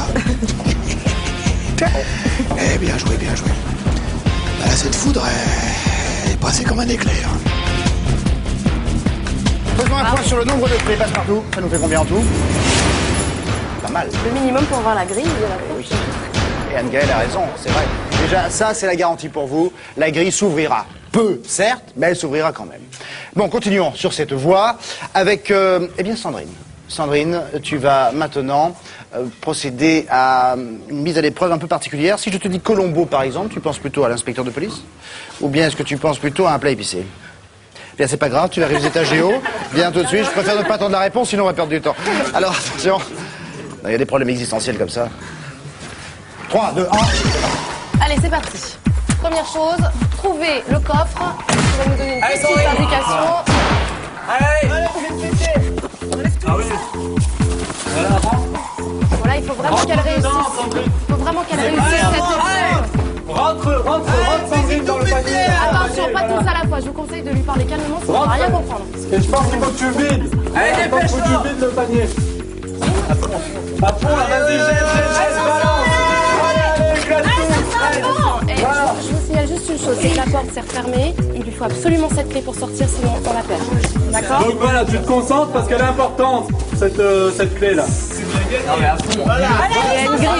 Eh, bien joué, bien joué. Là, cette foudre est passée comme un éclair. Faisons un point sur le nombre de clés passe-partout. Ça nous fait combien en tout? Pas mal. Le minimum pour voir la grille. Oui. Et Anne-Gaëlle a raison, c'est vrai. Déjà, ça, c'est la garantie pour vous. La grille s'ouvrira. Peu, certes, mais elle s'ouvrira quand même. Bon, continuons sur cette voie avec, eh bien, Sandrine. Sandrine, tu vas maintenant procéder à une mise à l'épreuve un peu particulière. Si je te dis Colombo, par exemple, tu penses plutôt à l'inspecteur de police? Ou bien est-ce que tu penses plutôt à un plat épicé? Bien, c'est pas grave, tu vas réviser ta géo. Viens tout de suite, je préfère ne pas attendre la réponse, sinon on va perdre du temps. Alors, attention. Il y a des problèmes existentiels comme ça. 3, 2, 1. Allez, c'est parti. Première chose, trouver le coffre. Tu vas nous donner une petite indication. Voilà, il faut vraiment qu'elle réussisse. Il faut vraiment qu'elle réussisse cette épreuve. Rentre, Sandrine, dans le panier. Attention, pas tous à la fois. Je vous conseille de lui parler calmement, sinon on va rien comprendre. Et je pense qu'il faut que tu vides. Allez, dépêche-toi. Il faut que tu vides le panier. À fond, là, vas-y, jette, balance. Allez, éclate tout. Et je vous signale juste une chose, c'est que la porte s'est refermée. Il lui faut absolument cette clé pour sortir, sinon on la perd. D'accord? Donc voilà, tu te concentres parce qu'elle est importante, cette clé-là. Non mais à fond. Voilà. Il y a une grille,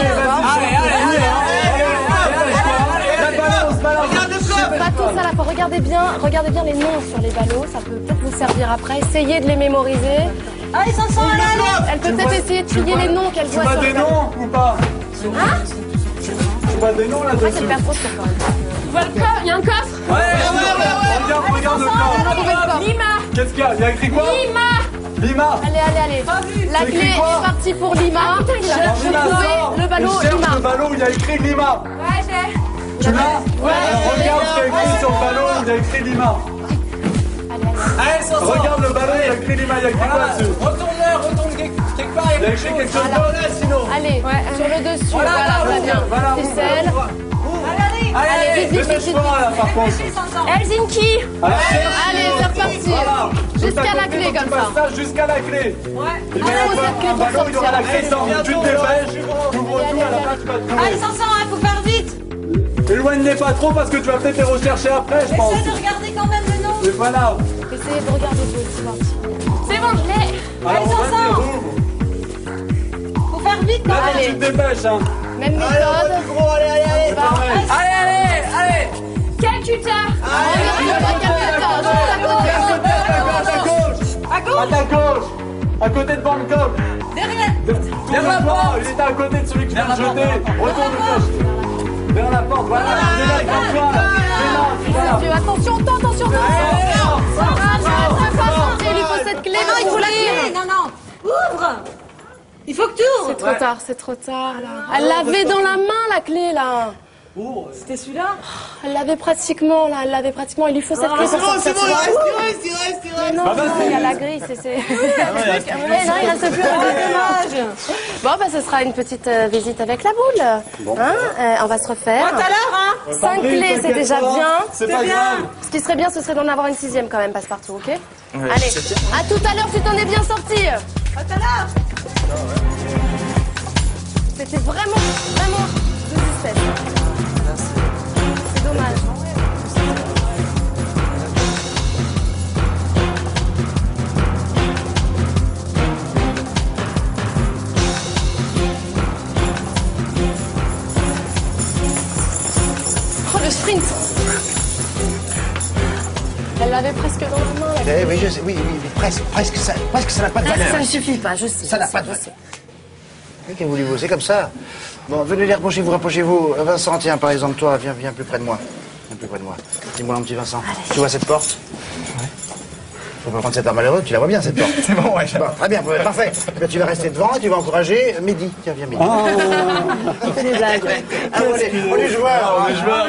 pas tous à la fois. Regardez bien les noms sur les ballots. Ça peut peut-être vous servir après. Essayez de les mémoriser. Allez, Sanson, allez. Elle peut peut-être essayer de trier les noms qu'elle voit Tu sur vois le des ballot. noms ou pas? Hein? Tu vois des noms Ouais, là-dessus? c'est pas trop sûr quand même. Il y a un coffre. Regarde le corps. Lima. Qu'est-ce qu'il y a? Il y a écrit quoi? Lima. Allez. La C'est clé écrit quoi? est partie pour Lima. Cherche le ballot Lima. Le ballon où il y a écrit Lima. Ouais, j'ai. Tu l'as? Alors regarde ce qu'il y a écrit sur le ballon où il y a écrit Lima. Allez, Sanson. Regarde le ballon, il y a écrit Lima, il y a écrit quoi dessus? Retourne quelque part. Il y a écrit quelque chose d'autre sinon. Allez, sur le dessus. Voilà, bien. Voilà, Ficelle. Allez, Vite. Dépêche-toi là par contre. Helsinki. Allez, c'est reparti. Jusqu'à la clé comme ça. Jusqu'à la clé. Il va y faut avoir cette clé un pour ballon, il y aura la clé dedans. Tu te dépêches, ouvre tout, à la fin tu vas te Allez, trouver. Sanson, il faut faire vite. Éloigne-les pas trop parce que tu vas peut-être les rechercher après, je pense. Essaye de regarder quand même le nom. Et voilà. Essayez de regarder vous aussi. C'est bon, je l'ai. Alors Sanson. vas-y, rouvre. Faut faire vite quand même. Allez, tu te dépêches, hein. Même méthode. Allez. Calcutta. À ta gauche. À côté de Bangkok. Derrière la porte. Il était à côté de celui qui vient de jeter. Retourne vers la porte. Voilà. C'est là, comme toi. Attention, il lui faut cette clé. Non, il faut la clé. Non. Ouvre. Il faut que tu ouvres. C'est trop tard, là. Elle l'avait dans la main, la clé, là. C'était celui-là. Elle l'avait pratiquement, là. Il lui faut cette clé pour sortir. C'est bon, reste. Non, il y a la grille, c'est... Non, il reste plus. Dommage. Bon, bah, ce sera une petite visite avec la boule. Hein, on va se refaire. Tout à l'heure, hein. 5 clés, c'est déjà bien. C'est pas grave. Ce qui serait bien, ce serait d'en avoir une 6e quand même, passe-partout, ok? Allez, à tout à l'heure, tu t'en es bien sorti. À tout à l'heure. C'était vraiment de justesse. C'est dommage. Oh, le sprint. Elle l'avait presque dans la main. La clé. Oui, je sais, oui, presque ça n'a pas de valeur. Ça ne suffit pas, je sais. Ça n'a pas de valeur. Qu'est-ce que vous voulez, c'est comme ça. Bon, venez les rapprochez-vous, rapprochez-vous. Vincent, tiens, par exemple, toi, viens plus près de moi. Viens plus près de moi. Dis-moi, mon petit Vincent. Allez. Tu vois cette porte? Ouais. Faut pas prendre cet air malheureux, tu la vois bien, cette porte. C'est bon, ouais. Bon, très bien, parfait. Ben, tu vas rester devant et tu vas encourager Mehdi. Tiens, viens, Mehdi. On fait des blagues. On est joueurs,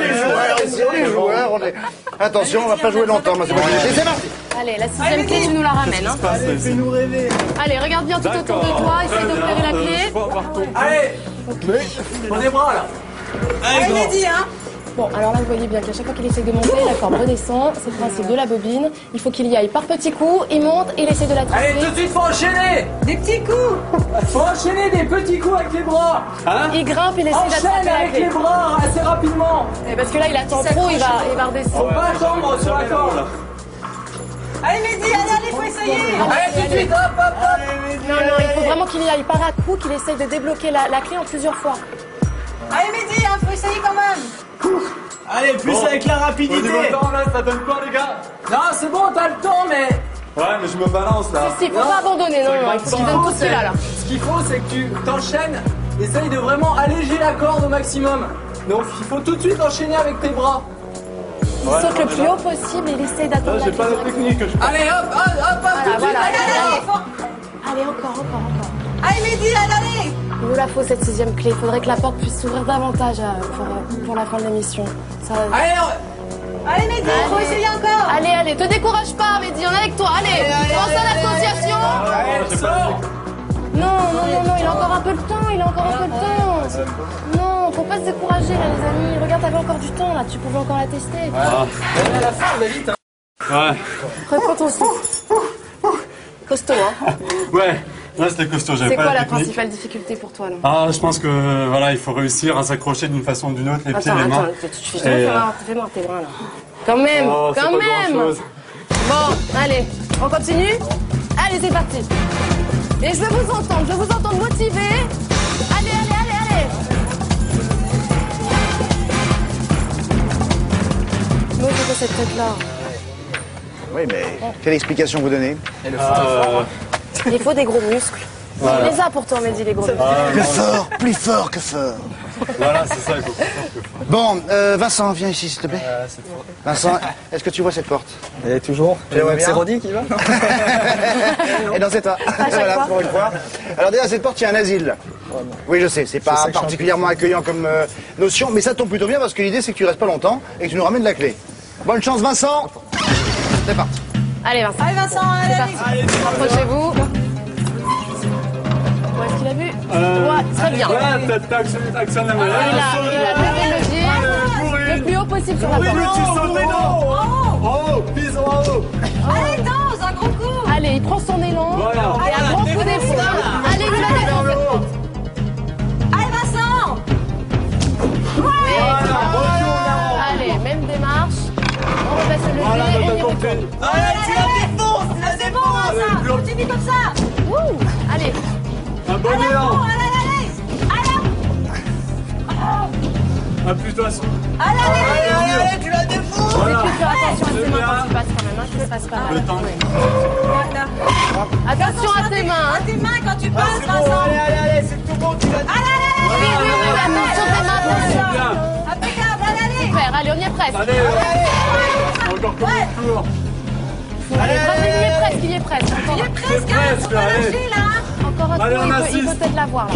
on est... Attention, on va pas jouer longtemps, moi, c'est pas possible. C'est parti. Allez, la 6e clé, tu nous la ramènes. Hein. Allez, fais-nous rêver. Allez, regarde bien tout autour de toi, essaye d'opérer la clé. Allez, prends les bras là. Allez, Mehdi, hein. Bon, alors là, vous voyez bien qu'à chaque fois qu'il essaye de monter, la corde redescend. C'est le principe de la bobine. Il faut qu'il y aille par petits coups, il monte, il essaie de la Allez, twister. tout de suite, faut enchaîner. Des petits coups. Faut enchaîner des petits coups avec les bras. Hein? Il grimpe, il essaie d'attraper Enchaîne la avec clé. les bras assez rapidement. Et parce que là, il attend trop, il va redescendre. Faut pas attendre sur la corde. Allez, Mehdi, allez, faut essayer. Allez, tout de suite, hop, hop, hop. Non, il faut vraiment qu'il y aille par à coup, qu'il essaye de débloquer la clé en plusieurs fois. Allez, Mehdi, hein, faut essayer quand même. Allez, plus avec la rapidité. Au niveau temps, là, ça donne quoi, les gars? Non, c'est bon, t'as le temps, mais... Ouais, mais je me balance, là. Si, faut pas abandonner, non, il faut qu'il donne tout cela, là. Ce qu'il faut, c'est que tu t'enchaînes, essaye de vraiment alléger la corde au maximum. Donc, il faut tout de suite enchaîner avec tes bras. Il saute le plus haut possible et il essaye d'attendre la J'ai pas clé. la technique que je... Allez, hop, hop, hop, tout de suite. Voilà. Allez, Allez, encore. allez, Mehdi, allez. Il nous la faut cette 6e clé. Il faudrait que la porte puisse s'ouvrir davantage pour la fin de l'émission. Ça... Allez, Mehdi, faut essayer encore. Allez, te décourage pas, Mehdi, on est avec toi. Allez, pense à l'association. Non, il a encore un peu le temps, Non, faut pas se décourager là, les amis. Regarde, t'avais encore du temps là, tu pouvais encore la tester. À la fin, on va vite. Ouais. Reprends ton souffle. Costaud, hein. Ouais, là c'était costaud, j'avais C'est pas quoi la la technique. principale difficulté pour toi là? Ah, je pense que voilà, il faut réussir à s'accrocher d'une façon ou d'une autre, les pieds, les mains. Fais-moi tes bras là. Quand même, Oh, c'est quand pas même. grand-chose. Bon, allez, on continue? Allez, c'est parti. Et je veux vous entendre motivé. Allez. Moi, je fais cette tête-là. Oui, mais quelle explication vous donnez? Il faut des gros muscles. Voilà. On les a pourtant, Mehdi, les gros muscles. Plus fort que fort. Voilà, c'est ça. Bon, Vincent, viens ici, s'il te plaît. Vincent, est-ce que tu vois cette porte? Et toujours. C'est Rodi qui va. Et non, c'est toi. Voilà, pour une fois. Alors déjà, cette porte, il y a un asile. Oui, je sais, c'est pas particulièrement accueillant comme notion, mais ça tombe plutôt bien parce que l'idée, c'est que tu restes pas longtemps et que tu nous ramènes la clé. Bonne chance, Vincent. C'est parti. Allez, Vincent. Allez, Vincent, C'est parti. Rapprochez-vous. Où est-ce qu'il a vu? Ouais, très bien. T'actionnes la manette. Il a levé le pied le plus haut possible sur la porte. Tu sautes les dents. Oh, pise en haut. Allez, danse, un gros coup. Allez, il prend son élan. Voilà. Et un grand coup d'épaule. Allez, il la défense cette porte. Allez, Vincent. Allez, même démarche. On repasse le levier et on y retourne. Allez, tu la défonces. C'est bon, ça. Continue comme ça. Wouh. Allez. Un bon élan. Appuie-toi sur. Allez, tu la défonces. Tu fais attention à tes mains quand tu passes quand même, hein, que tu ne passes pas. Le temps. Attention à tes mains. À tes mains quand tu passes, Vincent. Allez, c'est tout bon, tu l'as dit. Oui, attention tes mains, attention. Bien. Impeccable, allez. Super, allez, on y est presque. Allez, encore comme un tour. Allez, il y est presque. Il est presque, hein. Faut pas lâcher, là. Encore un Allez, on coup, il assiste. peut peut-être l'avoir là.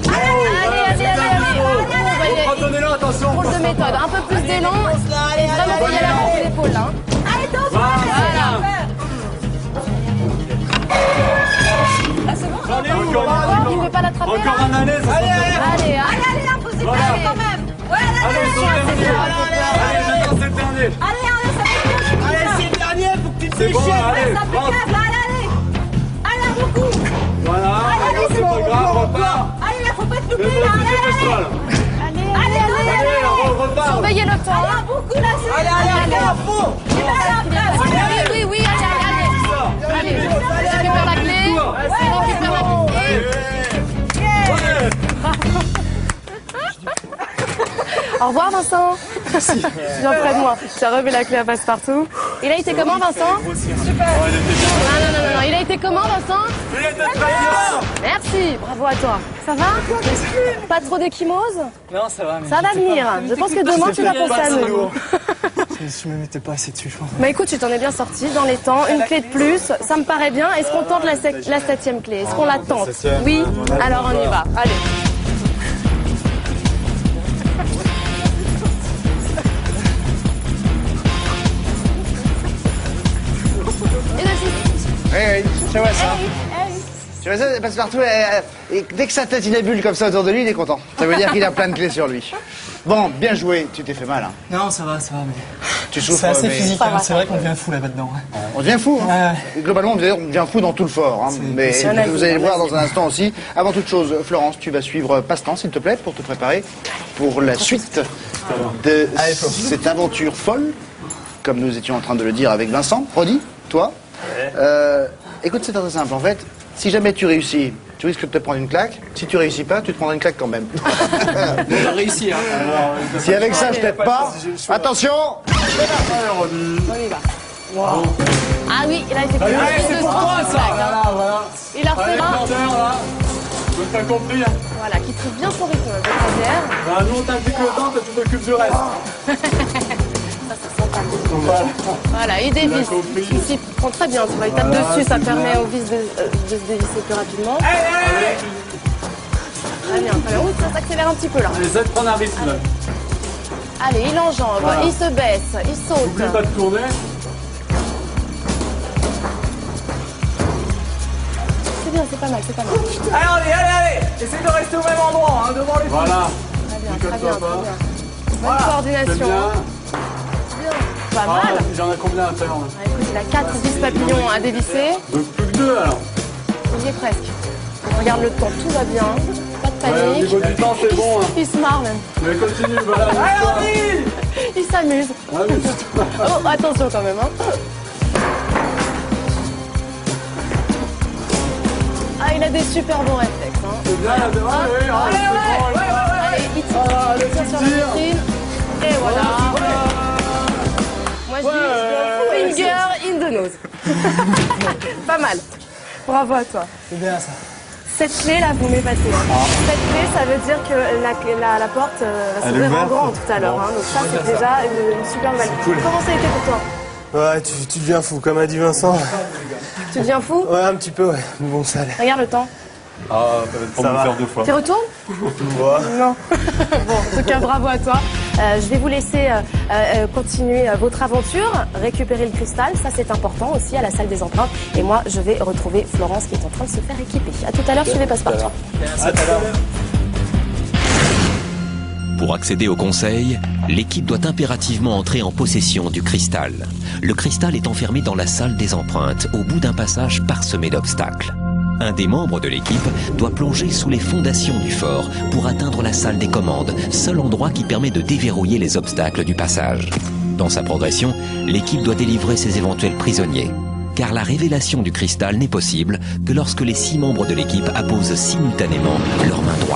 Allez, prends ton élan, attention. Drôle de méthode, un peu plus d'élan. Et vraiment, il y a la montée d'épaule là. Allez, danse. Voilà. Là, c'est bon. J'en ai où? Il ne veut pas l'attraper là. Encore un année, ça. Allez, Allez, imposez pas quand même. Ouais, Allez, allez, c'est le dernier. Allez, maintenant c'est le dernier. allez, ça fait bien. Allez, c'est le dernier, faut que tu te déchires. Allez, C'est impeccable, allez. Allez, un gros coup. voilà. Allez, c'est pas grave, repars. Allez, là, faut pas te Le louper, là. petit dépêche-toi, là. Allez, on repart. Surveillez le temps. Allez, un bon coup, là, c'est Allez, à fond. Oui, allez. Allez, je récupère la clé. Je récupère la clé. Au revoir Vincent. Merci. Viens près de moi. Tu as remis la clé à Passepartout. Il a été comment, Vincent? Super. Non, il a été comment, Vincent? Il était très bien. Merci, bravo à toi. Ça va? Pas trop d'échymose? Non, ça va. Mais ça va venir. Je pense que demain, tu vas penser à nous. Je me mettais pas assez dessus, je pense. Bah écoute, tu t'en es bien sorti dans les temps. Une clé de plus, ça me paraît bien. Est-ce qu'on tente la 7e clé? Est-ce qu'on la tente? Oui? Alors on y va. Allez. Oui, je vois ça. Tu vois ça, il passe partout et dès que sa tête inhabule comme ça autour de lui, il est content. Ça veut dire qu'il a plein de clés sur lui. Bon, bien joué, tu t'es fait mal. Hein. Non, ça va, mais... Tu souffres, c'est assez mais... physique, hein. C'est vrai qu'on devient fou là-dedans. Ouais. On devient fou, hein. Globalement, d'ailleurs, on devient fou dans tout le fort. Hein. Mais vous allez le voir dans un instant aussi. Avant toute chose, Florence, tu vas suivre Passe-temps, s'il te plaît, pour te préparer pour la suite de cette aventure folle, comme nous étions en train de le dire avec Vincent. Rodi, toi, écoute, c'est très simple. En fait, si jamais tu réussis, tu risques de te prendre une claque. Si tu réussis pas, tu te prendras une claque quand même. On va réussir. Hein. Si avec ça, je t'aide pas, attention. On y va. Wow. Ah oui, il a été plus c'est pour toi, ça. Voilà. Il a refait un. T'as compris, hein. Voilà, qui trouve bien son rythme, Bernadette. Nous, on t'indique le temps, tu t'occupes du reste. Voilà, il dévisse. Il s'y prend très bien, tu vois, il tape dessus, ça permet au vis de se dévisser plus rapidement. Très bien, très bien. Oui, ça s'accélère un petit peu là. Les aides prennent un rythme. Allez, il enjambe, il se baisse, il saute. N'oublie pas de tourner. C'est bien, c'est pas mal, c'est pas mal. Allez, essaye de rester au même endroit, hein, devant les filles. Voilà. Très bien. Bonne coordination. Pas mal. J'en ai combien à faire? Écoute, il a 4 vis papillons à dévisser. Donc plus que 2 alors. Il y est presque. Regarde le temps, tout va bien. Pas de panique. Au niveau du temps, c'est bon. Hein. Il se marre même. Mais continue, voilà. Allez, il s'amuse. Oh, attention quand même. Hein. Ah, il a des super bons réflexes. Hein. C'est bien, allez, il tire sur la vitrine. Et voilà. Moi, je dis finger in the nose. Pas mal. Bravo à toi. C'est bien ça. Cette clé là, vous m'épatez. Cette clé, ça veut dire que la porte va s'ouvrir en grand tout à l'heure. Hein. Donc ça, c'est déjà une super nouvelle. Cool. Comment ça a été pour toi? Ouais, tu deviens fou, comme a dit Vincent. Tu deviens fou? Ouais, un petit peu, ouais. Mais bon, ça allait. Regarde le temps. Ah, ça va faire 2 fois. Tu retournes? Non. Bon, en tout cas, bravo à toi. Je vais vous laisser continuer votre aventure, récupérer le cristal, ça c'est important aussi à la salle des empreintes. Et moi, je vais retrouver Florence qui est en train de se faire équiper. À tout à l'heure, suivez Passe-partout. À tout à l'heure. Pour accéder au conseil, l'équipe doit impérativement entrer en possession du cristal. Le cristal est enfermé dans la salle des empreintes, au bout d'un passage parsemé d'obstacles. Un des membres de l'équipe doit plonger sous les fondations du fort pour atteindre la salle des commandes, seul endroit qui permet de déverrouiller les obstacles du passage. Dans sa progression, l'équipe doit délivrer ses éventuels prisonniers, car la révélation du cristal n'est possible que lorsque les 6 membres de l'équipe apposent simultanément leur main droite.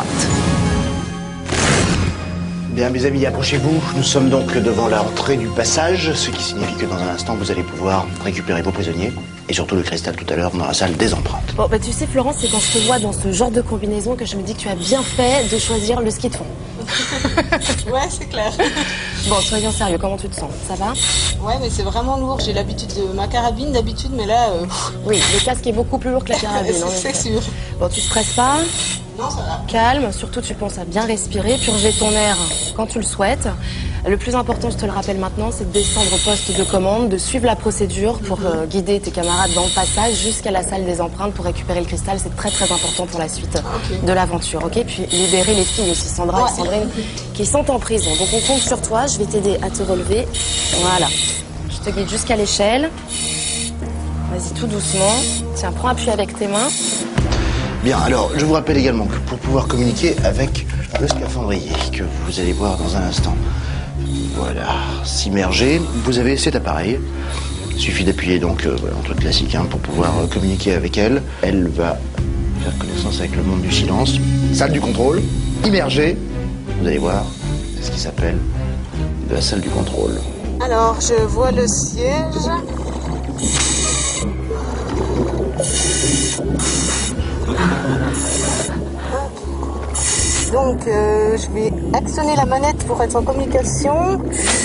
Bien, mes amis, approchez-vous. Nous sommes donc devant l'entrée du passage, ce qui signifie que dans un instant, vous allez pouvoir récupérer vos prisonniers et surtout le cristal tout à l'heure dans la salle des empreintes. Bon, bah tu sais, Florence, c'est quand je te vois dans ce genre de combinaison que je me dis que tu as bien fait de choisir le ski de fond. Ouais, c'est clair. Bon, soyons sérieux, comment tu te sens? Ça va? Ouais, mais c'est vraiment lourd. J'ai l'habitude de ma carabine d'habitude, mais là... Oui, le casque est beaucoup plus lourd que la carabine. C'est sûr. Bon, tu te stresses pas? Non, ça va. Calme, surtout tu penses à bien respirer, purger ton air quand tu le souhaites. Le plus important, je te le rappelle maintenant, c'est de descendre au poste de commande, de suivre la procédure pour guider tes camarades dans le passage jusqu'à la salle des empreintes pour récupérer le cristal. C'est très très important pour la suite de l'aventure, ok? Puis libérer les filles aussi, Sandra et Sandrine, qui sont en prison. Donc on compte sur toi, je vais t'aider à te relever. Voilà, je te guide jusqu'à l'échelle. Vas-y, tout doucement. Tiens, prends appui avec tes mains. Bien, alors, je vous rappelle également que pour pouvoir communiquer avec le scaphandrier, que vous allez voir dans un instant, voilà, s'immerger, vous avez cet appareil. Il suffit d'appuyer donc, voilà, un truc classique, hein, pour pouvoir communiquer avec elle. Elle va faire connaissance avec le monde du silence. Salle du contrôle, immergé. Vous allez voir, c'est ce qui s'appelle la salle du contrôle. Alors, je vois le siège. Donc, je vais actionner la manette pour être en communication.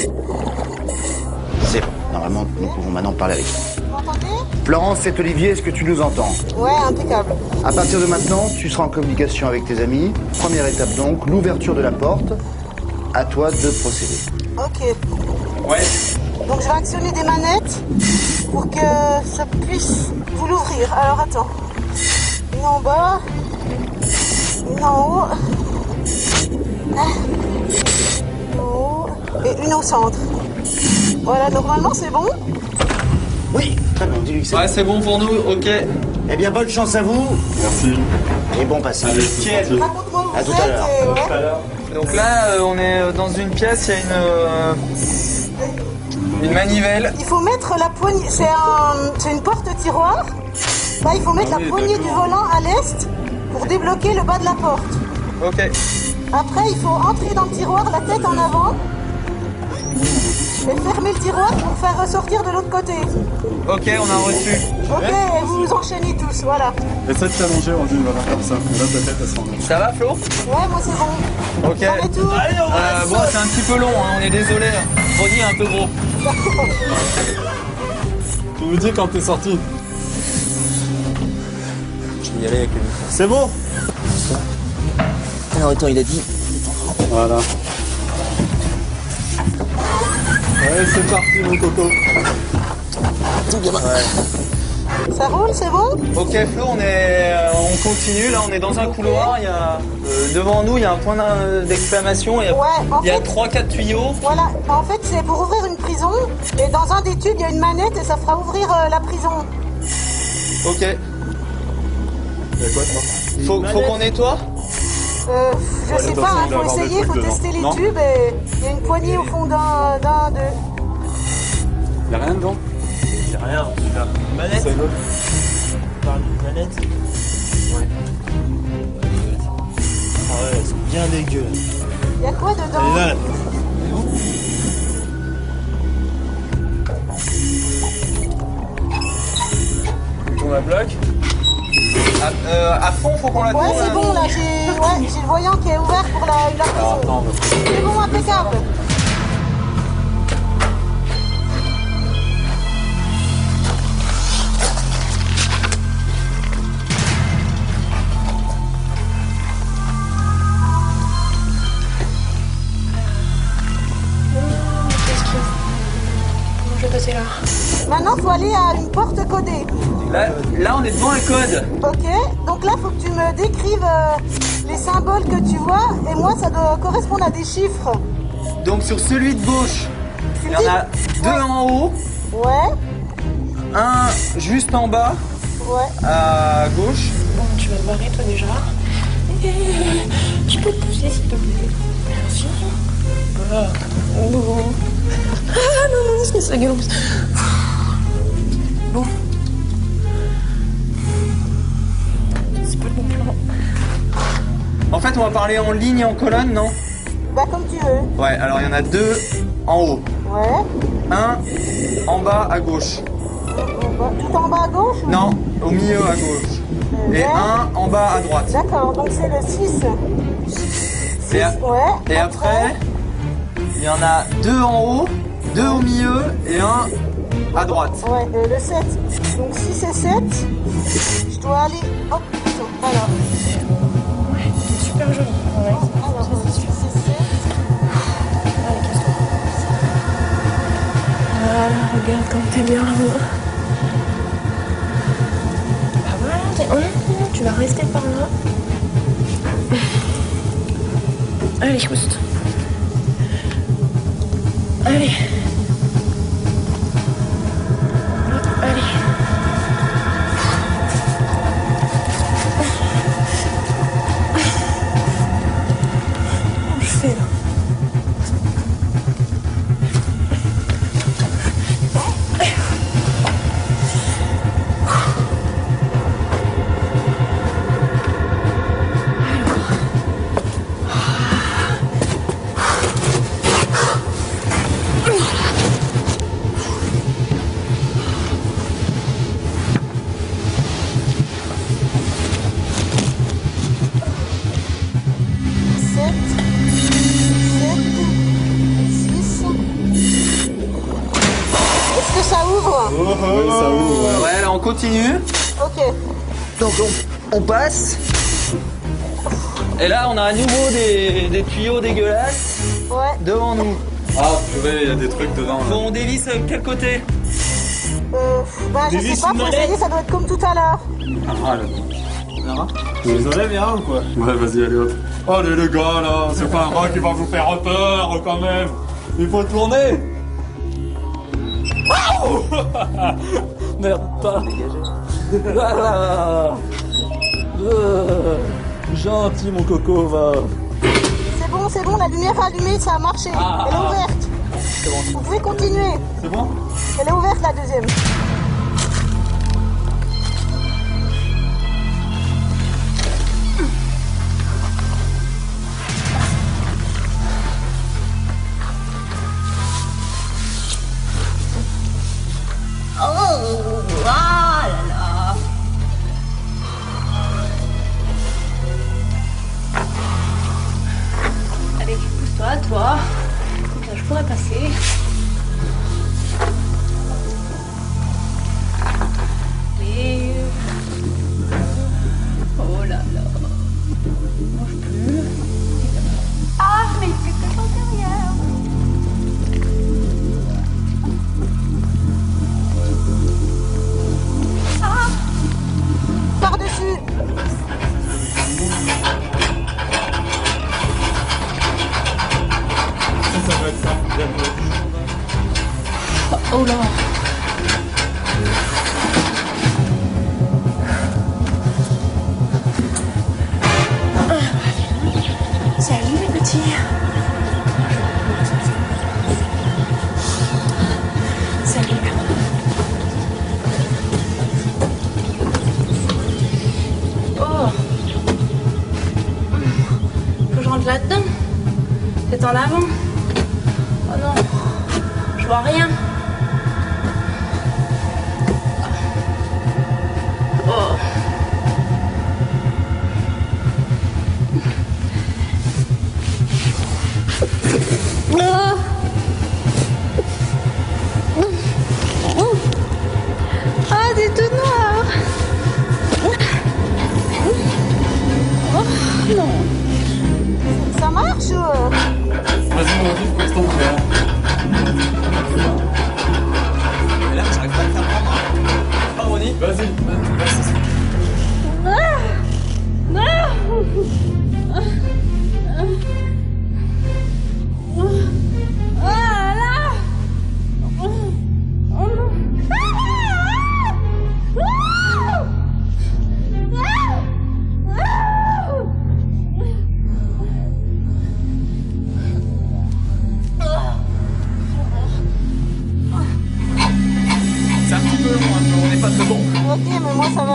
C'est bon. Normalement, nous pouvons maintenant parler avec vous. Vous m'entendez? Florence, c'est Olivier, est-ce que tu nous entends? Ouais, impeccable. À partir de maintenant, tu seras en communication avec tes amis. Première étape donc, l'ouverture de la porte. À toi de procéder. Ok. Ouais. Donc, je vais actionner des manettes pour que ça puisse vous l'ouvrir. Alors, attends. Une en bas. Une en haut. Une en haut. Et une au centre. Voilà, normalement, c'est bon. Oui, très bien, dis-lui que c'est Ouais, c'est bon pour nous, ok. Eh bien, bonne chance à vous. Merci. Et bon passage. Allez, c'est parti. Raconte-moi où À vous tout à êtes l'heure. et ouais. Tout à l'heure. Donc là, on est dans une pièce, il y a une manivelle. Il faut mettre la poignée, c'est une porte-tiroir. Là, il faut mettre Ah oui, la poignée du d'accord. volant à l'est pour débloquer le bas de la porte. Ok. Après, il faut entrer dans le tiroir, la tête en avant. Et fermer le tiroir pour faire ressortir de l'autre côté. Ok, on a reçu. Ok, et vous vous enchaînez tous, voilà. Essaie de t'allonger, on dit, voilà, comme ça. Là, ta tête, elle s'en va. Ça va, Flo? Ouais, moi c'est bon. Ok. J'en ai tout. Bon, c'est un petit peu long, hein, on est désolé. Roddy est un peu gros. Tu nous dis quand t'es sorti. Je vais y aller avec le micro. C'est bon? Alors, attends, il a dit. Voilà. Ouais, c'est parti, mon coco. Ça roule, c'est bon? Ok, Flo, on continue. Là, on est dans un couloir. Il y a, devant nous, il y a un point d'exclamation. Il y a, Ouais, en il y a fait- 3-4 tuyaux. Voilà, en fait c'est pour ouvrir une prison. Et dans un des tubes, il y a une manette et ça fera ouvrir la prison. Ok. Il y a quoi, ça? Faut qu'on nettoie? Je Ouais, sais attention, pas, il il doit faut avoir des essayer, il faut trucs tester dedans. les Non. tubes et il y a une poignée au fond d'un, deux. Il y a rien dedans? J'ai rien, celui-là. Manette? C'est l'autre. Tu parles d'une manette? Ouais. Ah ouais, c'est bien dégueu. Il y a quoi dedans? Elle est là, la On la bloque. À fond, faut qu'on la tourne. Ouais, c'est bon, là, j'ai le voyant qui est ouvert pour la Alors, prison. attends, C'est bon, impeccable. Comment je vais passer là? Maintenant, il faut aller à une porte codée. Là, on est devant un code. Ok, donc là, il faut que tu me décrives les symboles que tu vois. Et moi, ça doit correspondre à des chiffres. Donc, sur celui de gauche, il y en a deux Ouais. en haut, Ouais, un juste en bas, ouais. à gauche. Bon, tu vas te barrer toi déjà. Tu peux te pousser s'il te plaît. Merci. Voilà. Bon. Ah non, non, c'est ça gueule. Bon. C'est pas le bon plan. En fait, on va parler en ligne et en colonne, non? Bah, comme tu veux. Ouais, alors il y en a deux en haut, Ouais. un en bas à gauche. Tout en bas à gauche ou- Non, au milieu à gauche. Et Ouais. un en bas à droite. D'accord, donc c'est le 6. Et, Ouais. et après, il y en a deux en haut, deux au milieu et un à droite. Ouais, le 7. Donc 6 et 7. Je dois aller. Hop, alors. C'est super joli. Ouais. Alors, 6 et 7. Allez, casse-toi. Voilà, regarde comme t'es bien là-haut. Ah voilà, tu vas rester par là. Allez, pousse. Allez. Allez. Comment je fais là? Ouais, là on continue. Ok. Donc on passe. Et là on a à nouveau des tuyaux dégueulasses devant nous. Ah purée, il y a des trucs dedans. Là. Bon, on dévisse quel côté? Bah je sais pas, faut essayer, ça doit être comme tout à l'heure. Ah là. Tu les enlèves bien ou quoi? Ouais, vas-y, allez hop. Allez les gars là, c'est pas un rat qui va vous faire peur quand même. Il faut tourner. Waouh. Merde, pas. Voilà. Gentil mon coco, va. C'est bon, la lumière est allumée, ça a marché. Elle est ouverte. C'est bon. Vous pouvez continuer. C'est bon? Elle est ouverte la deuxième. Oh, ah là là. Allez, pousse-toi, toi. Comme ça, je pourrais passer. Et... oh là là. Mange plus. Ah, mais il fait quelque chose derrière. Ah. Par-dessus. Ça doit être ça. Oh là. Salut les petits. Salut. Oh. Faut que je rentre là-dedans. C'est en avant. Oh non. Je vois rien. Oh. Ah. Ah, c'est tout noir. Oh, non. Ça marche Vas-y mon fils, passe ton frère. Et là, j'arrive pas à le faire prendre. Harmonie. Vas-y, vas-y. Ah. Ah. Ah là. Oh non. C'est un petit peu long, on n'est pas très bon. Ok, mais moi ça va.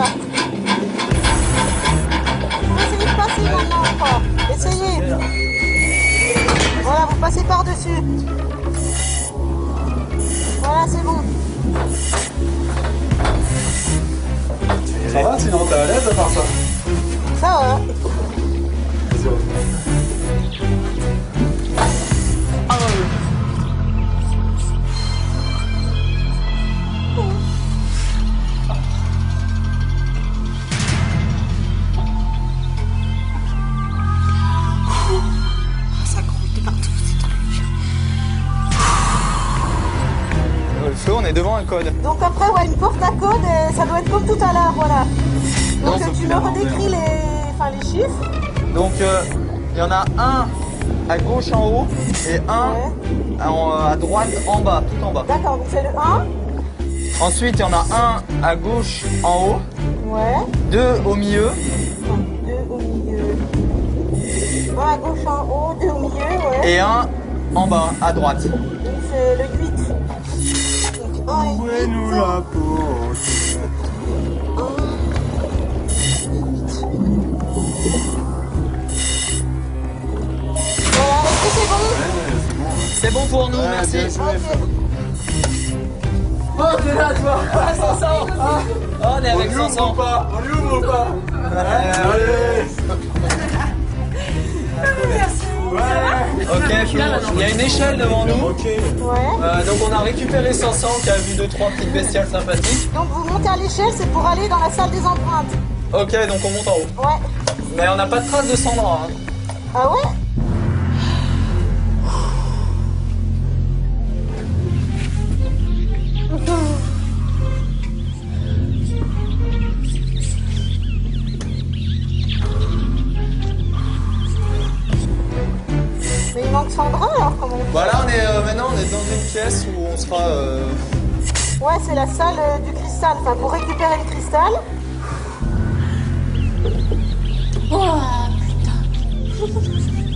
Essayez de passer maintenant encore. Essayez. Voilà, vous passez par-dessus. Voilà, c'est bon. Ça va sinon t'es à l'aise à part ça? Ça va. Vas-y, hop. Ça grouille de partout, c'est trop Le feu, on est devant un code. Donc après, ouais, une porte à code, ça doit être comme tout à l'heure, voilà. Donc Non, tu me redécris les chiffres. Donc il y en a un à gauche en haut et un à droite en bas, tout en bas. D'accord, donc c'est le 1. Ensuite il y en a un à gauche en haut, Ouais. deux au milieu, 2 au milieu. 1 à gauche en haut, 2 au milieu, ouais. et un en bas à droite. Donc c'est le 8. Donc 1 et 8. Ouvrez-nous la porte. Voilà, est-ce que c'est bon? C'est bon pour nous, merci. Oh, t'es là, toi. Ah, 500. Oh, on est avec 500. On lui ouvre ou pas? Allez. Merci. Ok. Il y a une échelle devant nous. Ouais. Donc on a récupéré Sansan qui a vu 2-3 petites bestiales sympathiques. Donc vous montez à l'échelle, c'est pour aller dans la salle des empreintes. Ok, donc on monte en haut. Ouais. Mais on n'a pas de trace de Sandra. Hein. Ah ouais? Mais il manque Sandra alors comment on fait? Voilà, maintenant on est dans une pièce où on sera... Ouais, c'est la salle du cristal. Enfin, pour récupérer le cristal. Oh putain.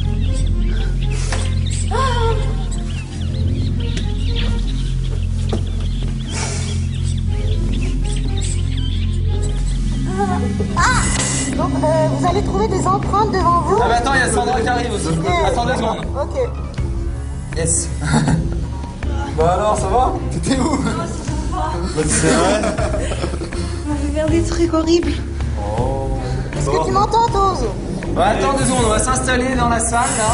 Donc, vous allez trouver des empreintes devant vous. Ah bah attends, il y a Sandra qui arrive aussi. Attends 2 secondes. Ok. Yes. Bah alors, ça va? T'étais où? C'est vrai. On va faire des trucs horribles. Est-ce que tu m'entends, Toz? Ouais, attends 2 secondes, on va s'installer dans la salle là.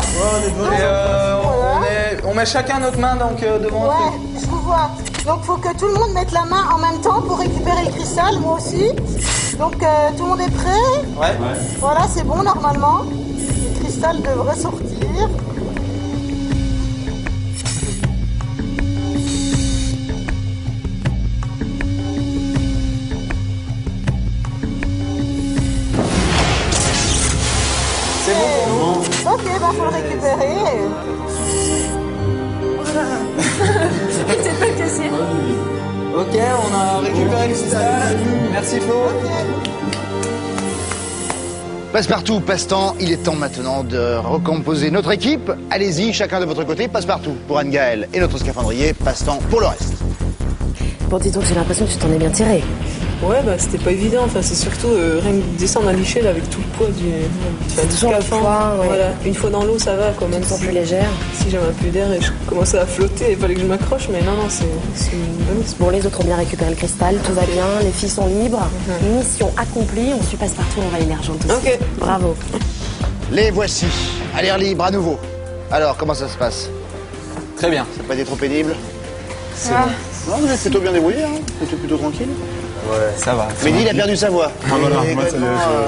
Et on met chacun notre main donc devant le truc. Ouais, je vous vois. Donc faut que tout le monde mette la main en même temps pour récupérer le cristal, moi aussi. Donc tout le monde est prêt? Ouais. Voilà, c'est bon normalement. Le cristal devrait sortir. C'est bon pour nous? Ok, bah faut le récupérer. C'est pas cassé. Ok, on a récupéré le cristal. Merci Flo. Passepartout, passe-temps, il est temps maintenant de recomposer notre équipe. Allez-y, chacun de votre côté, Passepartout pour Anne-Gaëlle et notre scaphandrier, passe-temps pour le reste. Bon, dis donc, j'ai l'impression que tu t'en es bien tiré. Ouais, bah c'était pas évident. Enfin, c'est surtout rien que descendre à l'échelle avec tout le poids du toujours le scaphandre. poids, ouais. Voilà. Une fois dans l'eau, ça va quand même. plus légère. Si j'avais un peu d'air et je commençais à flotter, il fallait que je m'accroche, mais non, c'est une bonne. Bon, les autres ont bien récupéré le cristal, tout va bien, les filles sont libres. Mission accomplie, on suit Passepartout, on va les rejoindre tous. Ok. Bravo. Les voici, à l'air libre à nouveau. Alors, comment ça se passe? Très bien. Ça n'a pas été trop pénible? Non, vous êtes plutôt bien débrouillé, hein? Vous êtes plutôt tranquille? Ouais, ça va. Mehdi, il a perdu sa voix. Ah voilà, moi ça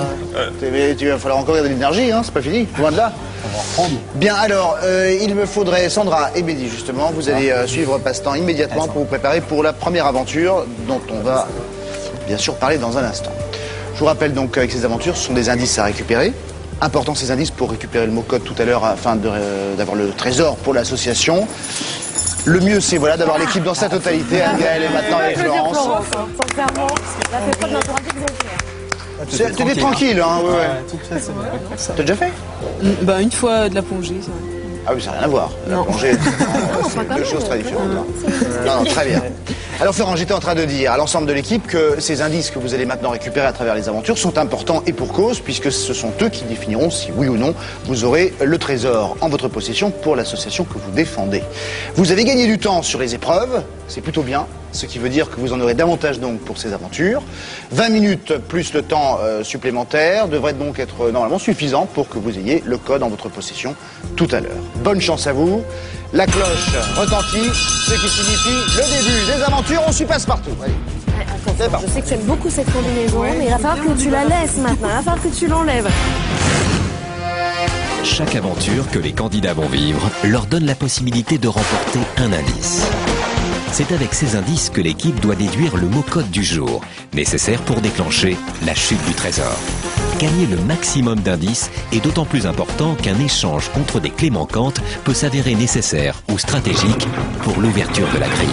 Il va falloir encore garder de l'énergie, hein, c'est pas fini, loin de là. On va reprendre. Bien, alors, il me faudrait, Sandra et Mehdi, justement, vous allez suivre Passe-temps immédiatement pour vous préparer pour la première aventure dont on va bien sûr parler dans un instant. Je vous rappelle donc qu'avec ces aventures, ce sont des indices à récupérer. Important ces indices pour récupérer le mot code tout à l'heure afin d'avoir le trésor pour l'association. Le mieux, c'est voilà, d'avoir l'équipe dans sa totalité. Anne-Gaëlle est maintenant avec Florence. Sincèrement, elle a fait preuve d'un courage exemplaire. T'étais tranquille, hein, ouais. Tout fait, c'est vrai. T'as déjà fait? Bah, une fois de la plongée, c'est vrai. Ah oui, ça n'a rien à voir. La plongée, c'est deux choses très différentes. Non, très bien. Alors Florent, j'étais en train de dire à l'ensemble de l'équipe que ces indices que vous allez maintenant récupérer à travers les aventures sont importants et pour cause, puisque ce sont eux qui définiront si oui ou non vous aurez le trésor en votre possession pour l'association que vous défendez. Vous avez gagné du temps sur les épreuves, c'est plutôt bien, ce qui veut dire que vous en aurez davantage donc pour ces aventures. 20 minutes plus le temps supplémentaire devrait donc être normalement suffisant pour que vous ayez le code en votre possession tout à l'heure. Bonne chance à vous. La cloche retentit, ce qui signifie le début des aventures. On suit Passepartout. Allez. Attends, je sais que tu aimes beaucoup cette combinaison, mais il va falloir que tu la laisses maintenant. Il va falloir que tu l'enlèves. Chaque aventure que les candidats vont vivre leur donne la possibilité de remporter un indice. C'est avec ces indices que l'équipe doit déduire le mot code du jour, nécessaire pour déclencher la chute du trésor. Gagner le maximum d'indices est d'autant plus important qu'un échange contre des clés manquantes peut s'avérer nécessaire ou stratégique pour l'ouverture de la grille.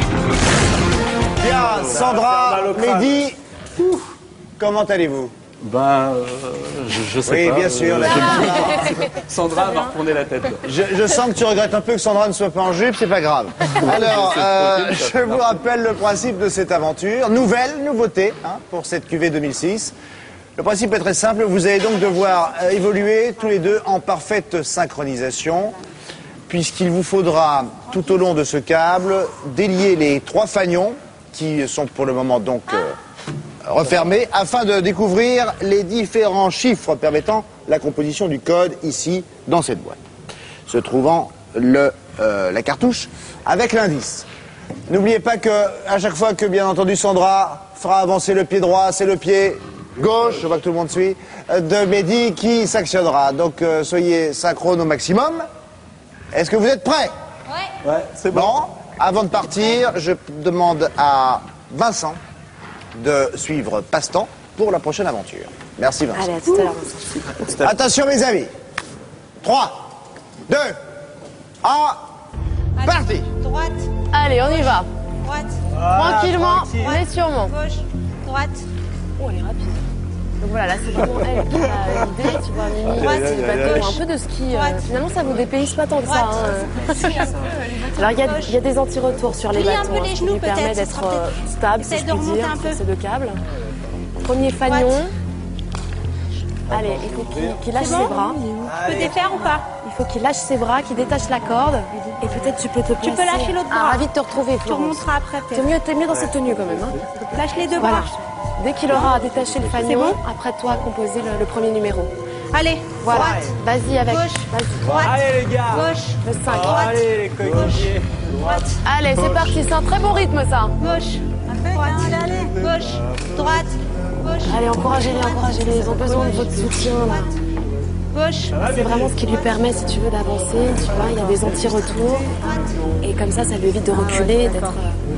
Bien, Sandra, Mehdi, comment allez-vous? Je sais pas. Oui, bien sûr. Sandra m'a retourné la tête. Je sens que tu regrettes un peu que Sandra ne soit pas en jupe, c'est pas grave. Alors, je vous rappelle le principe de cette aventure. Nouveauté, hein, pour cette cuvée 2006. Le principe est très simple, vous allez donc devoir évoluer tous les deux en parfaite synchronisation, puisqu'il vous faudra, tout au long de ce câble, délier les 3 fanions, qui sont pour le moment donc refermés, afin de découvrir les différents chiffres permettant la composition du code ici, dans cette boîte. se trouvant la cartouche avec l'indice. N'oubliez pas que à chaque fois que, bien entendu, Sandra fera avancer le pied droit, c'est le pied gauche, je vois que tout le monde suit, de Mehdi qui s'actionnera. Donc soyez synchrone au maximum. Est-ce que vous êtes prêts? Ouais, c'est bon. Bon, avant de partir, je demande à Vincent de suivre Passe-Temps pour la prochaine aventure. Merci Vincent. Allez, à tout à l'heure, Vincent. Attention mes amis. 3, 2, 1, parti. Droite, Allez, on y va. droite, Tranquillement, mais sûrement. gauche, droite. Oh, elle est rapide. Donc voilà, là c'est vraiment elle qui a l'idée, tu vois, Mimi, c'est bateau, un peu de ski. Finalement, ça vous dépayse pas tant que ça. Hein. Alors il y a des anti-retours sur les bateaux, peu les qui genoux, lui permet peut-être, d'être ça sera peut-être- stable, si Essaye je de puis remonter dire, un peu. sur ces deux câbles. Premier fanion. Allez, il faut qu'il lâche C'est bon ses bras. Tu peux défaire ou pas? Il faut qu'il lâche ses bras, qu'il détache la corde. Et peut-être tu peux te placer. Tu peux lâcher l'autre bras. Ah, ravi de te retrouver, Tu Florence. remonteras après peut-être. T'es mieux dans cette tenue quand même. Hein. Lâche les deux Voilà. bras. Dès qu'il aura détaché le fanion, bon après toi, composer le premier numéro. Allez, Voilà. droite, Vas-y avec. gauche, Vas-y. droite, Allez les gars. gauche, Le 5. Allez les coéquipiers. droite, Allez, c'est parti. C'est un très bon rythme, ça. gauche, droite, gauche, droite, gauche, Allez, encouragez-les. Ils ont besoin de votre soutien, là. gauche, C'est vraiment ce qui lui permet, si tu veux, d'avancer. Tu vois, il y a des anti-retours. Et comme ça lui évite de reculer, d'être...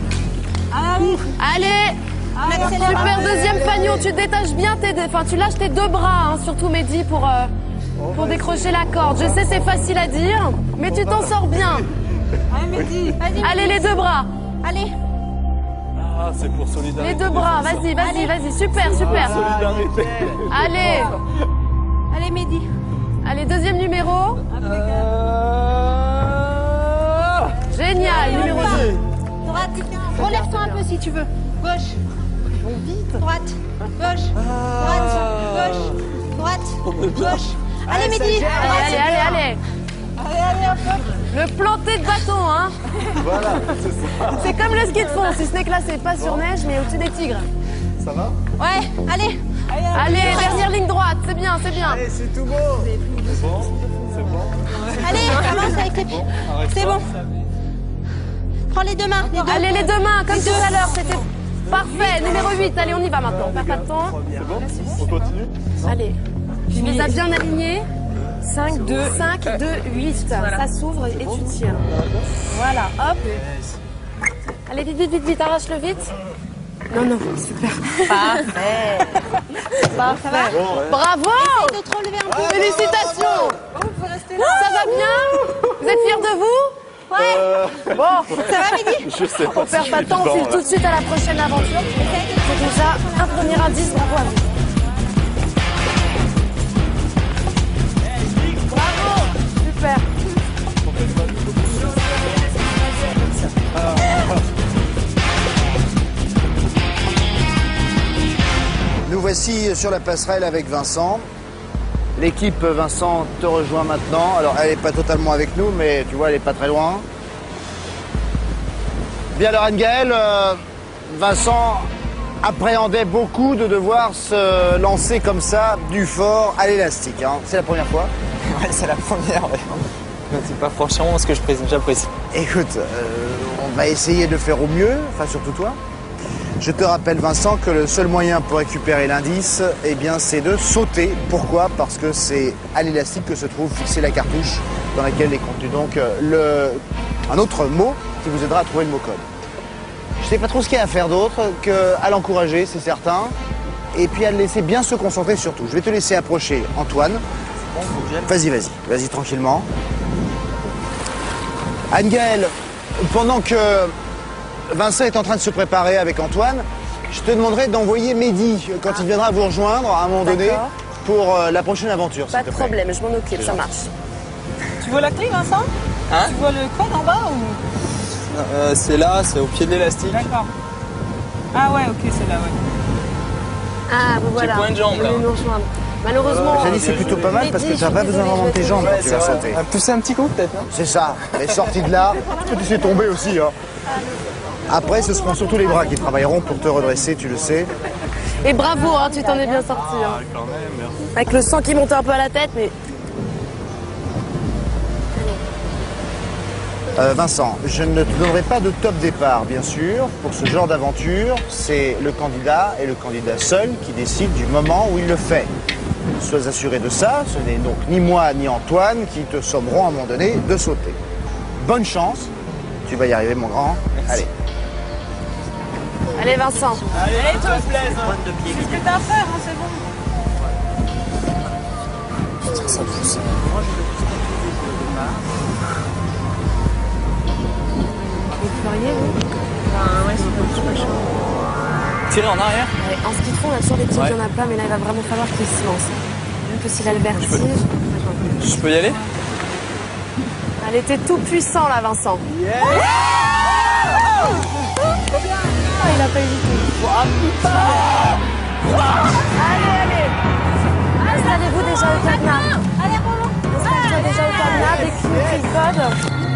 Allez! Super, deuxième fanion. Tu détaches bien tu lâches tes deux bras, hein, surtout Mehdi, pour décrocher la corde. Je sais, c'est facile à dire, mais tu t'en sors bien. Allez, les deux bras. allez, Ah, c'est pour solidarité. Les deux bras. Vas-y. Super. Solidarité. Allez. allez Mehdi. Allez, deuxième numéro. Génial, numéro 2. Droite, relève-toi un peu si tu veux. Gauche, droite, gauche, droite, gauche. Allez Mehdi, Allez. Le planté de bâton, hein. Voilà, c'est ça. C'est comme le ski de fond, si ce n'est que là, c'est pas sur neige, mais au-dessus des tigres. Ça va? Ouais, allez. Allez, dernière ligne droite, c'est bien. Allez, c'est tout beau. C'est bon. Allez, avance avec tes pieds. C'est bon. Prends les deux mains, les deux. Allez, les deux mains, comme tout à l'heure, c'était parfait. Numéro 8, allez, on y va maintenant, on perd pas de temps. C'est bon? On continue? Allez, tu les as bien alignés. 5, 2, 8. Ça s'ouvre et tu tiens. Voilà, hop. Allez, vite, arrache-le vite. Non, super. Parfait. Bravo. Essaye de te relever un peu. Félicitations. Ça va bien? Vous êtes fiers de vous? Ouais. Bon, Ça va Mehdi? Je sais pas. on perd pas de temps, on file tout de suite à la prochaine aventure. C'est déjà un premier indice, bravo à vous. Bravo, super. Nous voici sur la passerelle avec Vincent. L'équipe Vincent te rejoint maintenant. Alors elle n'est pas totalement avec nous, mais tu vois, elle n'est pas très loin. Bien alors Anne-Gaëlle, Vincent appréhendait beaucoup de devoir se lancer comme ça du fort à l'élastique. Hein. C'est la première fois? Ouais, c'est la première, ouais. C'est pas franchement ce que j'apprécie. Écoute, on va essayer de le faire au mieux, enfin surtout toi. Je te rappelle Vincent que le seul moyen pour récupérer l'indice, eh bien c'est de sauter. Pourquoi? Parce que c'est à l'élastique que se trouve fixée la cartouche dans laquelle est contenu donc un autre mot qui vous aidera à trouver le mot code. Je sais pas trop ce qu'il y a à faire d'autre qu'à l'encourager, c'est certain, et puis à le laisser bien se concentrer surtout. Je vais te laisser approcher Antoine. Vas-y tranquillement. Anne-Gaëlle, pendant que Vincent est en train de se préparer avec Antoine, je te demanderai d'envoyer Mehdi quand il viendra vous rejoindre à un moment donné pour la prochaine aventure. Pas de problème, je m'en occupe, ça marche. Tu vois la clé, Vincent? Hein? Tu vois le code en bas ou? C'est là, c'est au pied de l'élastique. D'accord. Ah ouais, ok, c'est là, ouais. Ah, bon voilà. point de jambe, là. Venez nous rejoindre. Malheureusement. J'ai dit c'est plutôt pas mal parce que tu n'as pas besoin vraiment de tes jambes quand tu vas sauter. Pousser un petit coup, peut-être, non? C'est ça. Mais sorti de là, tu peux te laisser tomber aussi. Hein. Après, ce seront surtout les bras qui travailleront pour te redresser, tu le sais. Et bravo, hein, tu t'en es bien sorti. Hein. Quand même, merci. Avec le sang qui montait un peu à la tête, mais... Vincent, je ne te donnerai pas de top départ, bien sûr. Pour ce genre d'aventure, c'est le candidat et le candidat seul qui décide du moment où il le fait. Sois assuré de ça, ce n'est donc ni moi ni Antoine qui te sommeront à un moment donné de sauter. Bonne chance, tu vas y arriver mon grand. Allez. Allez Vincent. Allez, toi, plaise. C'est ce que t'as à faire, hein, c'est bon. Putain, ça pousse. Vous feriez, vous? Ouais, c'est pas chaud. Tirez en arrière. Ouais, en ski de fond, on a toujours des petits qui en a pas, mais là, il va vraiment falloir qu'il se lance. Même que s'il a le vertige. Je peux y aller? Elle était tout puissant, là, Vincent. Yeah. Ah, il a pas hésité. Allez, allez. Installez-vous déjà au cadenas. Installez-vous déjà au cadenas, des clous, des codes.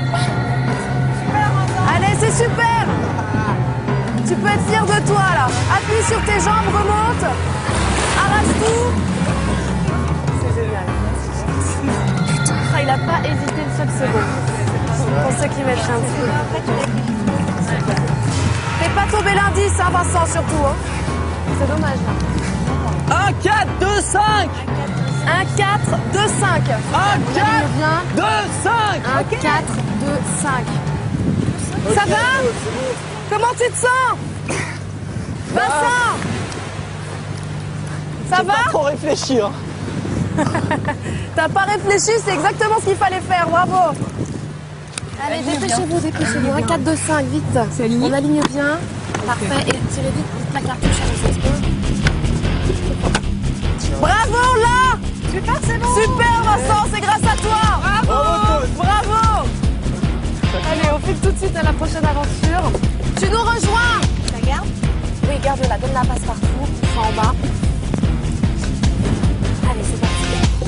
Allez, c'est super. Tu peux être fier de toi, là. Appuie sur tes jambes, remonte. Arrache tout. C'est génial. Ah, il a pas hésité une seule seconde. Pour ceux qui mettent un petit. Fais pas tomber l'indice, hein, Vincent, surtout. Hein. C'est dommage, là. 1, 4, 2, 5. 1, 4, 2, 5. 1, 4, 2, 5. 1, 4, 2, 5. Ça va? Comment tu te sens? Vincent? Ça va? Pas trop réfléchi, hein. T'as pas réfléchi, c'est exactement ce qu'il fallait faire, bravo. Allez, dépêchez-vous, dépêchez-vous. 1, 4, 2, 5, vite. On aligne bien. Parfait, et tirez vite la cartouche à la. Bravo, là. Super, c'est bon. Super, Vincent, c'est grâce à toi. Bravo. Bravo. Allez, on file tout de suite à la prochaine aventure. Tu nous rejoins. La garde? Oui, garde-la, donne la passe partout, en bas. Allez, c'est parti.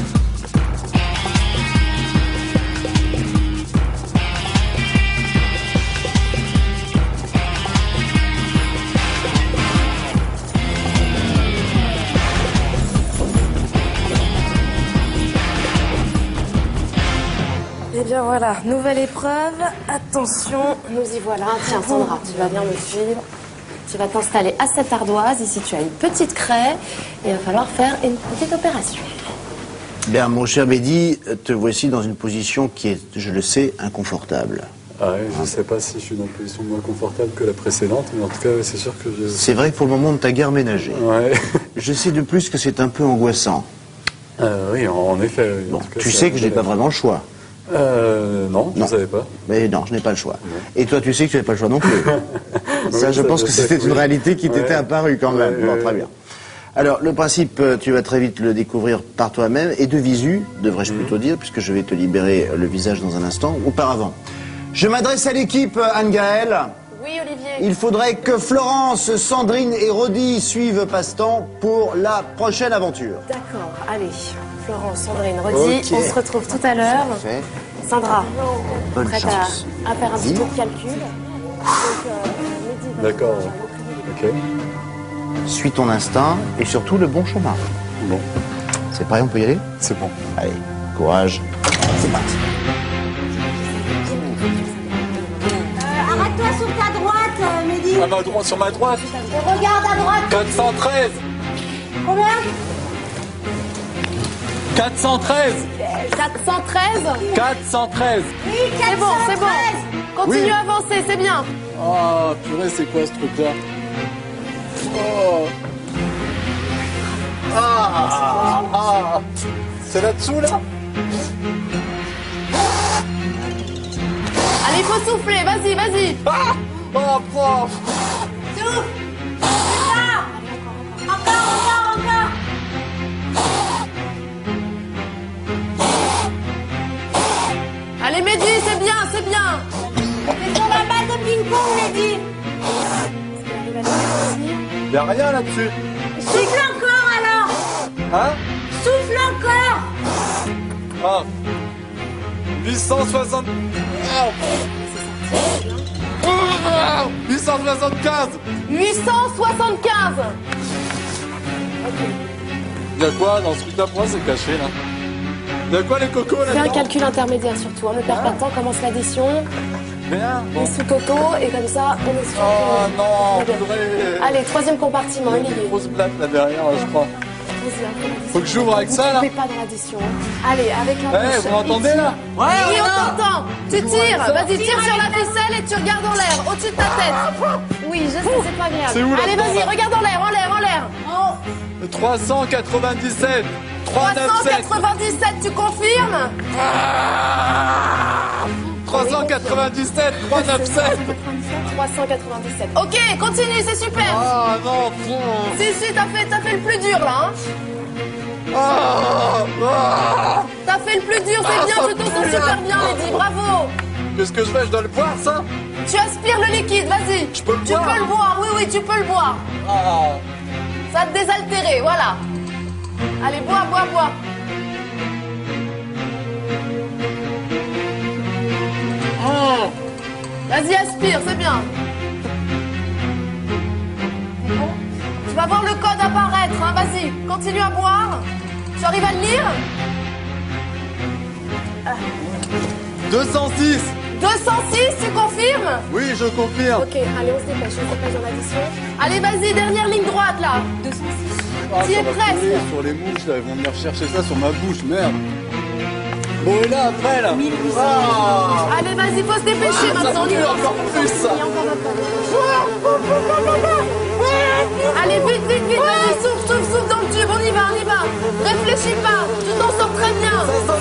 Eh bien voilà, nouvelle épreuve. Attention, nous y voilà. Tiens, Sandra, tu vas bien me suivre. Tu vas t'installer à cette ardoise. Ici, tu as une petite craie et il va falloir faire une petite opération. Bien, mon cher Mehdi, te voici dans une position qui est, je le sais, inconfortable. Ah ouais, je sais pas si je suis dans une position moins confortable que la précédente, mais en tout cas, c'est sûr que je... C'est vrai que pour le moment, on ne t'a guère ménagé. Ouais. Je sais de plus que c'est un peu angoissant. Oui, en effet. Oui. Bon, En tout cas, tu ça sais que je n'ai pas vraiment le choix. Non, je ne savais pas. Mais non, je n'ai pas le choix. Et toi, tu sais que tu n'as pas le choix non plus. Ça, Oui, je pense que c'était une oui. réalité qui t'était Ouais. apparue quand même. Ouais, Bon, ouais, très bien. Alors, le principe, tu vas très vite le découvrir par toi-même, et de visu, devrais-je plutôt dire, puisque je vais te libérer le visage dans un instant. Auparavant, je m'adresse à l'équipe, Anne-Gaëlle. Oui, Olivier. Il faudrait que Florence, Sandrine et Rodi suivent Passe-Temps pour la prochaine aventure. D'accord, allez. Florence, Sandrine, Rodi, Ok. on se retrouve tout à l'heure. Parfait. Sandra, Bonne prête chance. à faire un petit Vas-y. peu de calcul. Mehdi va D'accord. Ok. Suis ton instinct et surtout le bon chemin. Bon, C'est prêt, on peut y aller? c'est bon. Allez, courage. C'est parti. Arrête-toi sur ta droite, Mehdi. Sur ma droite, Et regarde à droite. 413. Combien? 413. 413. Oui, 413. C'est bon, c'est bon. 413. Continue Oui. à avancer, c'est bien. Oh, purée, c'est quoi ce truc-là? Oh. Ah. C'est là-dessous, là? Allez, il faut souffler, vas-y, vas-y. Ah. Oh, prof. Souffle. Encore. Allez, Mehdi, c'est bien, c'est bien. C'est sur la balle de ping-pong, Mehdi. Y a rien là-dessus. Souffle encore alors. Hein? Souffle encore. Ah. 860. Ah. 875. 875. Y a quoi dans ce truc-là? Pourquoi c'est caché, là? Y a quoi les cocos Fais un là-dedans? calcul intermédiaire surtout, hein. Ne perds pas de temps, commence l'addition. Bien. On est sous Toto et comme ça, on est sûr. Oh non, Allez, troisième compartiment, il y a une grosse blatte là derrière, je crois. Faut que j'ouvre avec ça, là. Vous ne pas dans l'addition. Allez, avec la bouche. Vous m'entendez, là? Oui, on t'entend. Tu tires. Vas-y, tire sur la ficelle et tu regardes en l'air, au-dessus de ta tête. Oui, je sais, c'est pas agréable. C'est où, là? Allez, vas-y, regarde en l'air, en l'air, en l'air. 397. 397. 397, tu confirmes? 397, 397. 397. Ok, continue, c'est super. Ah non, Si, t'as fait le plus dur là. Hein. T'as fait le plus dur, c'est bien, tu t'en sors super bien, Mehdi, bravo. Qu'est-ce que je fais? Je dois le boire, ça? Tu aspires le liquide, vas-y. Je peux le boire? Tu peux le boire, oui, tu peux le boire. Ça va te désaltérer, voilà. Allez, bois. Vas-y, aspire, c'est bien. Tu vas voir le code apparaître, hein, vas-y, continue à boire. Tu arrives à le lire? 206. 206, tu confirmes? Oui, je confirme. Ok, allez, on se dépêche dans l'addition. Allez, vas-y, dernière ligne droite, là. 206. Tu es presque. Sur les mouches, là, ils vont venir chercher ça sur ma bouche, merde. Bon, et là, après, là. Allez, vas-y, faut se dépêcher maintenant. Ça pue encore plus, ça. Allez, vite, vas-y, souffle dans le tube, on y va. Réfléchis pas, tu t'en sors très bien.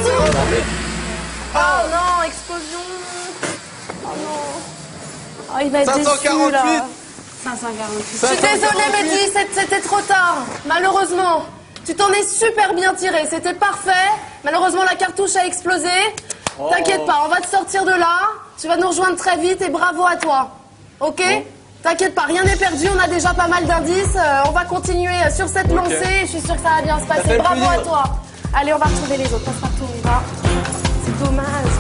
Oh non, explosion. Oh non. Oh, il va être 548. déçu, là. 548. Je suis désolée, Mehdi, c'était trop tard. Malheureusement. Tu t'en es super bien tiré, c'était parfait. Malheureusement, la cartouche a explosé. T'inquiète pas, on va te sortir de là. Tu vas nous rejoindre très vite et bravo à toi. Ok? T'inquiète pas, rien n'est perdu, on a déjà pas mal d'indices. On va continuer sur cette lancée. Je suis sûre que ça va bien se passer. Bravo à toi. Allez, on va retrouver les autres. Passe partout, on y va. C'est dommage.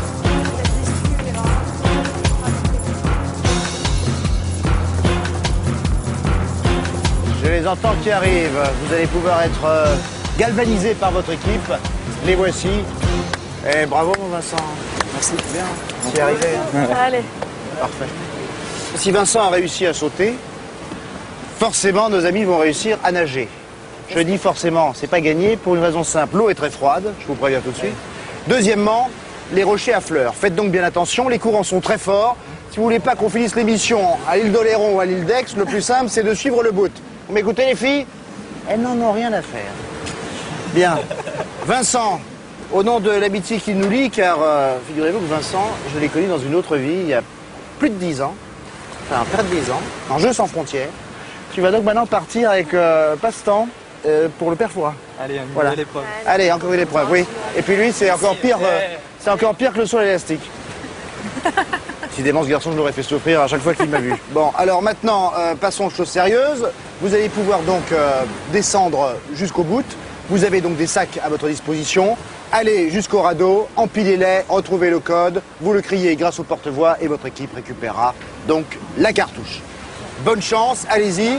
Je les entends qui arrivent. Vous allez pouvoir être galvanisés par votre équipe. Les voici. Et bravo, mon Vincent. Merci. Bien. Tu y es arrivé. Allez. Parfait. Si Vincent a réussi à sauter, forcément, nos amis vont réussir à nager. Je dis forcément, c'est pas gagné pour une raison simple. L'eau est très froide, je vous préviens tout de suite. Deuxièmement, les rochers affleurent. Faites donc bien attention, les courants sont très forts. Si vous voulez pas qu'on finisse l'émission à l'île d'Oléron ou à l'île d'Aix, le plus simple, c'est de suivre le bout. Vous m'écoutez, les filles? Elles n'en ont rien à faire. Bien. Vincent, au nom de l'amitié qui nous lie, car figurez-vous que Vincent, je l'ai connu dans une autre vie, il y a plus de 10 ans, enfin près de 10 ans, en Jeux sans frontières. Tu vas donc maintenant partir avec Passe-temps pour le Perfourat. Allez, une voilà. nouvelle épreuve. Allez, encore une épreuve, oui. Et puis lui, c'est encore pire, que le saut à l'élastique. Décidément, ce garçon, je l'aurais fait souffrir à chaque fois qu'il m'a vu. Bon, alors maintenant, passons aux choses sérieuses. Vous allez pouvoir donc descendre jusqu'au bout. Vous avez donc des sacs à votre disposition. Allez jusqu'au radeau, empilez-les, retrouvez le code, vous le criez grâce au porte-voix et votre équipe récupérera donc la cartouche. Bonne chance, allez-y.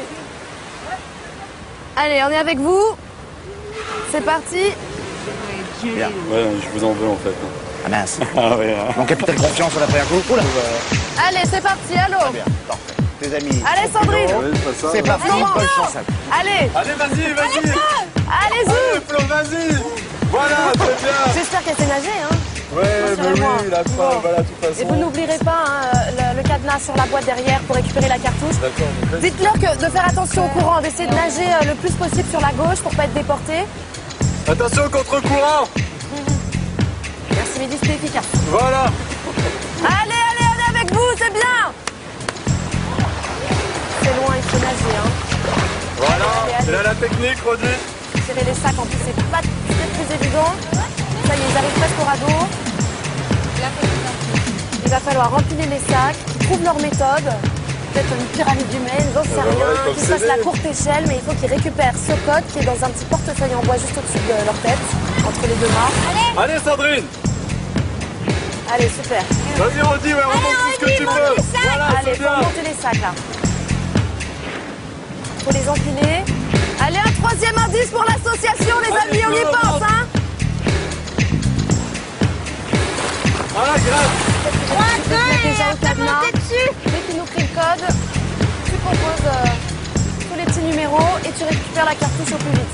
Allez, on est avec vous. C'est parti. Bien. Ouais, je vous en veux en fait. Ah mince. Ah ouais. Mon capitaine confiance, on a pris un coup. Oula. Allez, c'est parti, allô. Très bien, parfait. Tes amis. Allez, Sandrine. C'est parti, bonne chance à vous. Allez. Allez, vas-y. Allez-y. Flo, vas-y. Voilà, c'est bien. J'espère qu'elle sait nager, hein. Ouais, mais oui, la fin, voilà, de toute façon. Et vous n'oublierez pas hein, le cadenas sur la boîte derrière pour récupérer la cartouche. D'accord. Dites-leur de faire attention au courant, d'essayer de nager le plus possible sur la gauche pour pas être déporté. Attention contre-courant. Merci Mehdi, c'était efficace. Voilà. Allez, on est avec vous, c'est bien. C'est loin, il faut nager. Hein. Voilà, allez. c'est là la technique, Rodi. Tirer les sacs, en plus c'est pas très évident. Ça y est, ils arrivent presque au radeau. Il va falloir empiler les sacs, qu'ils trouvent leur méthode. Peut-être une pyramide humaine, j'en sais rien, qu'ils fassent la courte échelle, mais il faut qu'ils récupèrent ce code qui est dans un petit portefeuille en bois juste au-dessus de leur tête, entre les deux mâts. Allez, Sandrine. Allez, super. Vas-y, Rodi, ouais, remonte tout ce que tu peux. Voilà, allez, c'est faut bien. monter les sacs là. Faut les empiler. Allez, un troisième indice pour l'association, les amis, on y pense, hein. Voilà, grave. Déjà au cadenas. Dès qu'il nous crie le code, tu composes tous les petits numéros et tu récupères la cartouche au plus vite.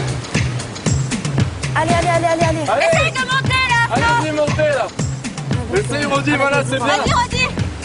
Allez. Essaye de monter là. Allez, montez là. Essaye, Rodi, voilà, c'est bien. Vas-y, Rodi.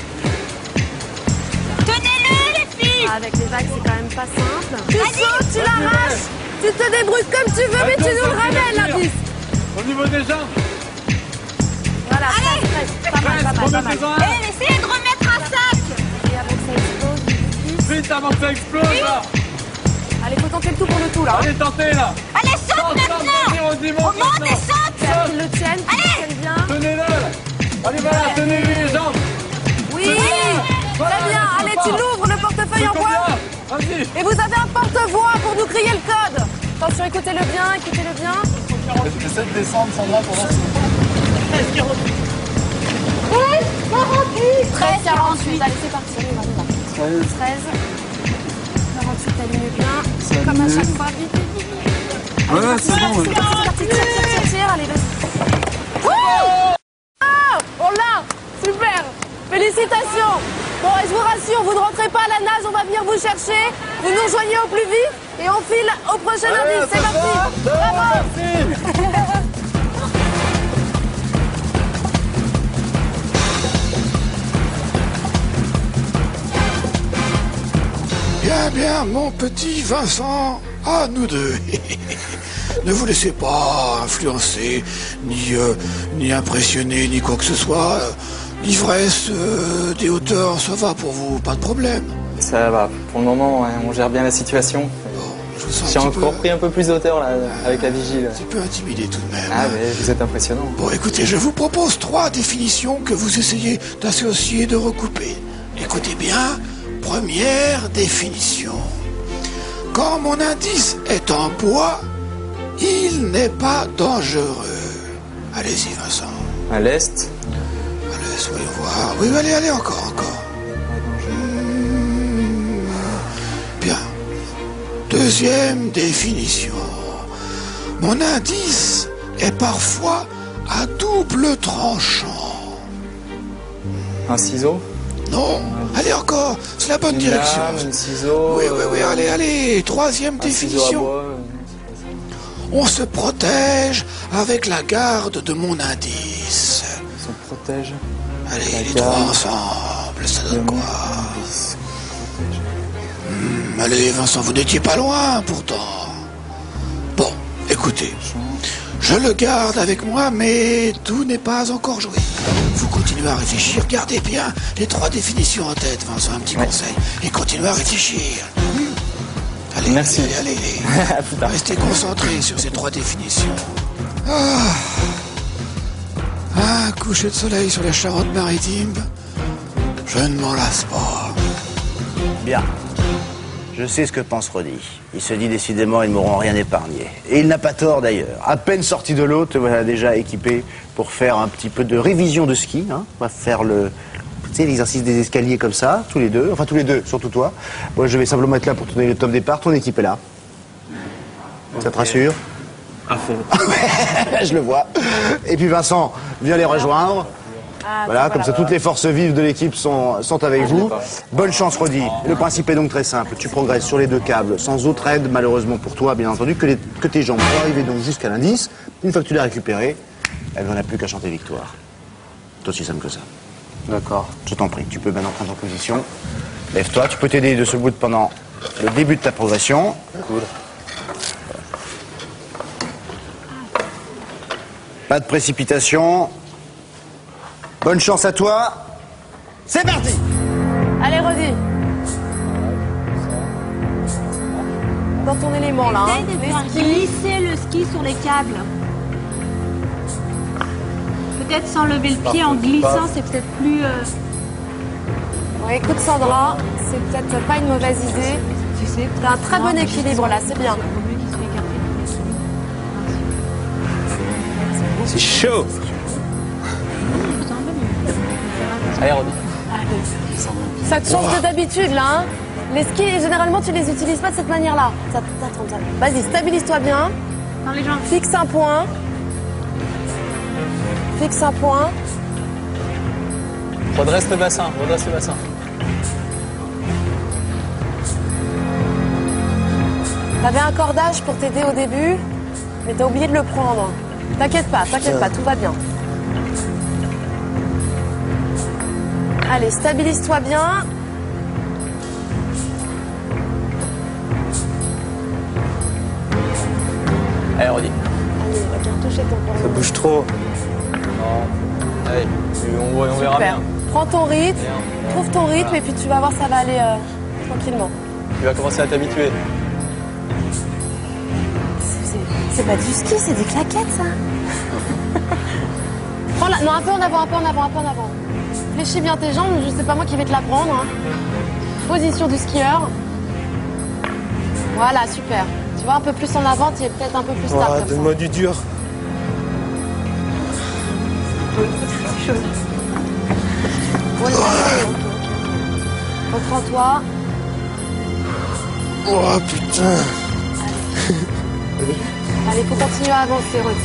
Tenez-le, les filles. Avec les vagues, c'est quand même pas simple. Tu sautes, tu l'arraches, tu te débrouilles comme tu veux, mais tu nous le ramènes la piste. Au niveau des jambes. Voilà, pas mal. Essayez de remettre un sac. Et avant que ça explose, vite avant que ça explose là. Allez, faut tenter le tout pour le tout là. Allez, tentez là. Allez, saute maintenant. On monte et saute. Qu'ils le tiennent, qu'ils bien. Tenez-le là. Allez, voilà, tenez-lui les jambes. Oui, très bien. Allez, tu l'ouvres le portefeuille en bois. Vas-y. Et vous avez un porte-voix pour nous crier le code. Attention, écoutez-le bien. J'essaie de descendre, Sandra, pour voir si... 13,48. Allez, c'est parti. On y va. 13. 48, aligne bien. Comme à chaque fois. Vite. Ouais, c'est bon. C'est parti. Tire. Allez, vas-y. On l'a. Super. Félicitations. Bon, et je vous rassure, vous ne rentrez pas à la nage, on va venir vous chercher. Vous nous rejoignez au plus vite et on file au prochain indice. C'est parti. Bravo. Bien, mon petit Vincent, à nous deux. Ne vous laissez pas influencer, ni impressionner, ni quoi que ce soit. L'ivresse des hauteurs, ça va pour vous, pas de problème. Ça va, pour le moment, on gère bien la situation. J'ai encore pris un peu plus de hauteur là, avec la vigile. Un petit peu intimidé tout de même. Ah, mais vous êtes impressionnant. Bon, écoutez, je vous propose 3 définitions que vous essayez d'associer, de recouper. Écoutez bien, première définition. Quand mon indice est en bois, il n'est pas dangereux. Allez-y, Vincent. À l'est. Allez, soyons voir. Oui, allez, encore. Bien. Deuxième définition. Mon indice est parfois à double tranchant. Un ciseau? Non. Allez encore, c'est la bonne direction. Un ciseau. Oui, allez. Troisième définition. On se protège avec la garde de mon indice. On se protège. Allez, les 3 ensemble, ça donne quoi? Allez, Vincent, vous n'étiez pas loin, pourtant. Bon, écoutez, je le garde avec moi, mais tout n'est pas encore joué. Vous continuez à réfléchir, gardez bien les 3 définitions en tête, Vincent, un petit conseil. Et continuez à réfléchir. Allez, merci. Allez. Restez concentrés sur ces 3 définitions. Un coucher de soleil sur les Charentes-Maritimes, je ne m'en lasse pas. Bien. Je sais ce que pense Rodi. Il se dit décidément, ils ne m'auront rien épargné. Et il n'a pas tort d'ailleurs. À peine sorti de l'eau, te voilà déjà équipé pour faire un petit peu de révision de ski. Hein. On va faire l'exercice des escaliers comme ça, tous les deux. Enfin, tous les deux, surtout toi. Moi, je vais simplement être là pour te donner le top départ. Ton équipe est là. Ça te rassure? Je le vois. Et puis Vincent, viens les rejoindre. Voilà, comme ça toutes les forces vives de l'équipe sont avec vous. Bonne chance, Rodi. Le principe est donc très simple. Tu progresses sur les 2 câbles, sans autre aide, malheureusement pour toi, bien entendu, que tes jambes pour arriver donc jusqu'à l'indice. Une fois que tu l'as récupéré, elle n'en a plus qu'à chanter victoire. C'est aussi simple que ça. D'accord. Je t'en prie, tu peux maintenant prendre en position. Lève-toi, tu peux t'aider de ce bout pendant le début de ta progression. Cool. Pas de précipitation. Bonne chance à toi. C'est parti. Allez, Rodi. Dans ton élément, là. Essaye de faire glisser le ski sur les câbles. Peut-être sans lever le pied, en glissant, c'est peut-être plus... Ouais, écoute, Sandra, c'est peut-être pas une mauvaise idée. T'as un très bon équilibre, là, c'est bien. C'est chaud. Allez, Rodi. Ça te change de d'habitude, là, hein. Les skis, généralement, tu les utilises pas de cette manière-là. Vas-y, stabilise-toi bien. Dans les jambes. Fixe un point. Redresse le bassin, redresse le bassin. T'avais un cordage pour t'aider au début, mais t'as oublié de le prendre. T'inquiète pas, tout va bien. Allez, stabilise-toi bien. Allez, redis. Allez, la cartouche est ton Ça cordon. bouge trop. Non. Allez, on verra Super. bien. Prends ton rythme, trouve ton rythme et puis tu vas voir, ça va aller tranquillement. Tu vas commencer à t'habituer. C'est pas du ski, c'est des claquettes, ça. Prends-la. Non, un peu en avant, un peu en avant, un peu en avant. Fléchis bien tes jambes, je sais pas moi qui vais te la prendre. Hein. Position du skieur. Voilà, super. Tu vois, un peu plus en avant, tu es peut-être un peu plus stable. Comme donne-moi du dur. Reprends-toi. Oh putain. Allez, faut continuer à avancer, Rodi.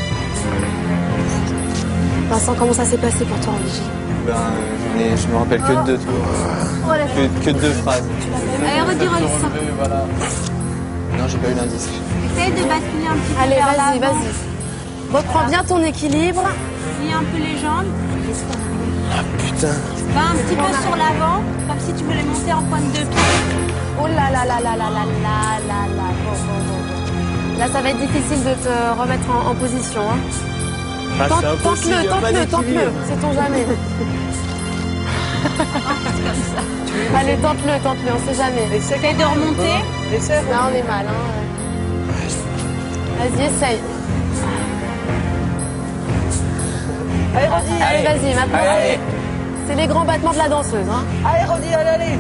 Vincent, comment ça s'est passé pour toi en vigie? Je me rappelle que de deux. Que de deux phrases. Allez, redis ça. Voilà. Non, j'ai pas eu l'indice. Essaye de basculer un petit peu. Allez, vers vas-y, l'avant. vas-y. Reprends bien ton équilibre. Plie un peu les jambes. Ah putain. Va un petit peu sur l'avant, comme si tu voulais monter en pointe de pied. Oh là là là là là là là là là. Bon. Là, ça va être difficile de te remettre en position. Hein. Ah, c'est impossible, Tente-le, sait-on jamais. Allez, tente-le, on sait jamais. Essaye de remonter. Là, on est mal. Hein. Vas-y, essaye. Allez, vas-y, maintenant. Allez. C'est les grands battements de la danseuse. Hein. Allez, Rodi, allez.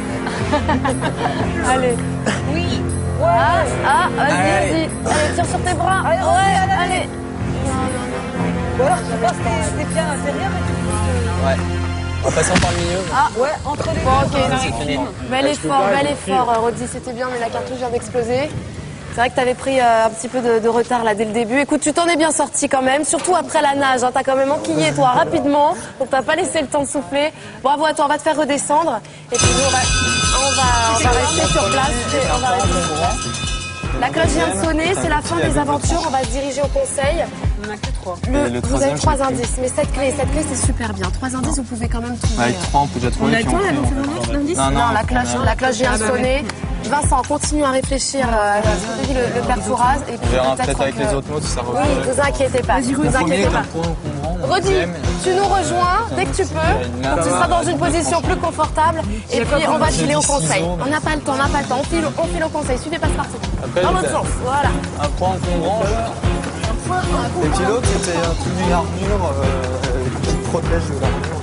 Allez. Oui. Vas-y. Allez, tire sur tes bras. Allez, Rodi, allez. Ou alors tu passes tes pieds à l'intérieur et tu... Ouais. En passant par le milieu. Ouais, entre les Bon, ok. C'est fini. Bel effort, Rodi, c'était bien, mais la cartouche vient d'exploser. C'est vrai que tu avais pris un petit peu de retard là dès le début. Écoute, tu t'en es bien sorti quand même, surtout après la nage. Hein. Tu as quand même enquillé, toi, rapidement. Donc, tu n'as pas laissé le temps de souffler. Bravo à toi, on va te faire redescendre. Et puis, nous, on va rester sur place. La cloche vient de sonner, c'est la fin des aventures. On va se diriger au conseil. On en a que 3. Vous avez 3 indices, mais cette clé c'est super bien. 3 indices, vous pouvez quand même trouver. Avec 3, on peut déjà trouver. On a le temps là dans ce moment d'indice? Non, la cloche vient de sonner. Vincent, continue à réfléchir à le père Fouras. On verra peut-être avec les autres mots si ça revient. Oui, vous inquiétez pas. Rodi, tu nous rejoins dès que tu peux. Quand tu seras dans une position plus confortable. Et puis on va filer au conseil. On n'a pas le temps. On file au conseil. Suivez Passepartout. Dans l'autre sens, voilà. Un point encombrant. Et puis l'autre, c'était un truc d'une armure qui protège de l'armure.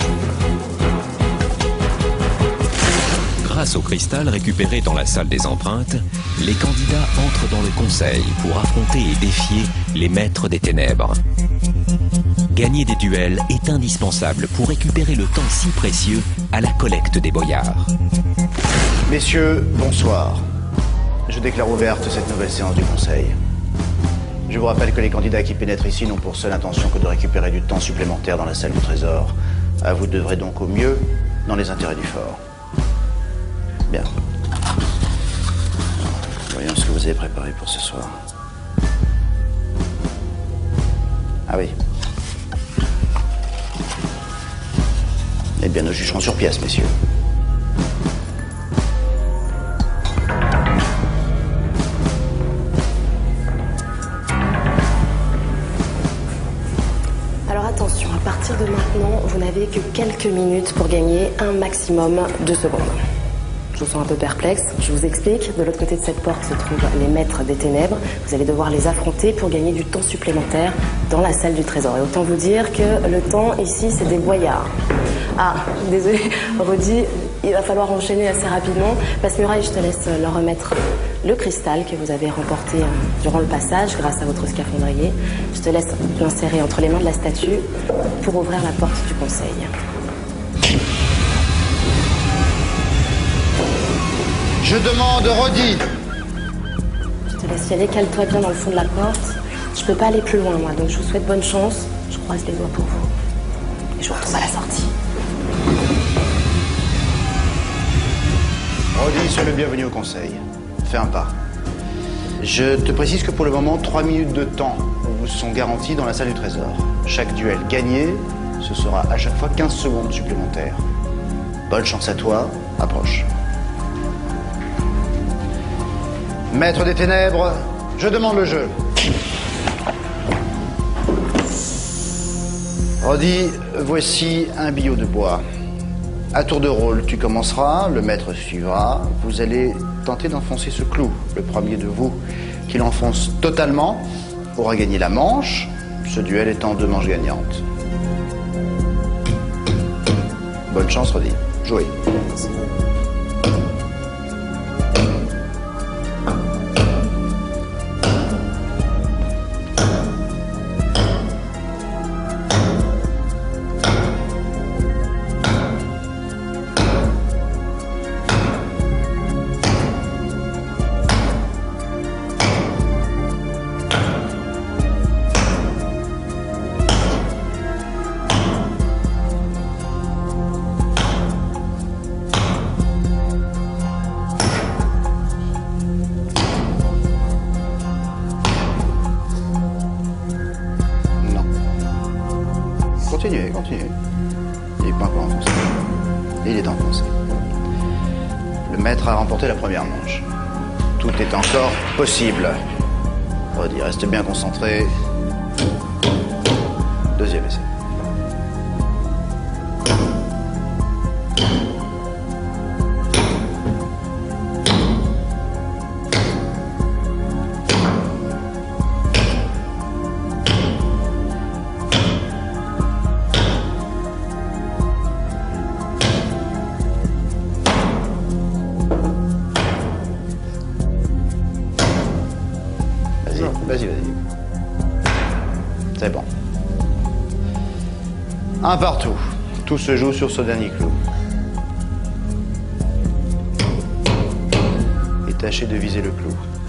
Grâce au cristal récupéré dans la salle des empreintes, les candidats entrent dans le conseil pour affronter et défier les maîtres des ténèbres. Gagner des duels est indispensable pour récupérer le temps si précieux à la collecte des boyards. Messieurs, bonsoir. Je déclare ouverte cette nouvelle séance du conseil. Je vous rappelle que les candidats qui pénètrent ici n'ont pour seule intention que de récupérer du temps supplémentaire dans la salle du trésor. À vous devrez donc au mieux dans les intérêts du fort. Bien. Voyons ce que vous avez préparé pour ce soir. Ah oui. Eh bien, nous jugerons sur pièce, messieurs. Alors attention, à partir de maintenant, vous n'avez que quelques minutes pour gagner un maximum de secondes. Je vous sens un peu perplexe, je vous explique. De l'autre côté de cette porte se trouvent les maîtres des ténèbres. Vous allez devoir les affronter pour gagner du temps supplémentaire dans la salle du trésor. Et autant vous dire que le temps ici, c'est des boyards. Ah, désolé, Rodi, il va falloir enchaîner assez rapidement. Passe-Muraille, je te laisse leur remettre le cristal que vous avez remporté durant le passage grâce à votre scaphandrier. Je te laisse l'insérer entre les mains de la statue pour ouvrir la porte du conseil. Je demande Rodi. Je te laisse y aller, cale-toi bien dans le fond de la porte. Je peux pas aller plus loin, moi, donc je vous souhaite bonne chance. Je croise les doigts pour vous. Et je vous retrouve à la sortie. Rodi, sois le bienvenu au conseil. Fais un pas. Je te précise que pour le moment, 3 minutes de temps vous sont garanties dans la salle du trésor. Chaque duel gagné, ce sera à chaque fois 15 secondes supplémentaires. Bonne chance à toi, approche. Maître des ténèbres, je demande le jeu. Rodi, voici un billot de bois. À tour de rôle, tu commenceras, le maître suivra. Vous allez tenter d'enfoncer ce clou. Le premier de vous qui l'enfonce totalement aura gagné la manche, ce duel étant 2 manches gagnantes. Bonne chance, Rodi. Jouez. Continuez. Il n'est pas encore enfoncé. Il est enfoncé. Le maître a remporté la première manche. Tout est encore possible. Rodi, reste bien concentré. Deuxième essai. Vas-y. C'est bon. Un partout. Tout se joue sur ce dernier clou. Et tâchez de viser le clou.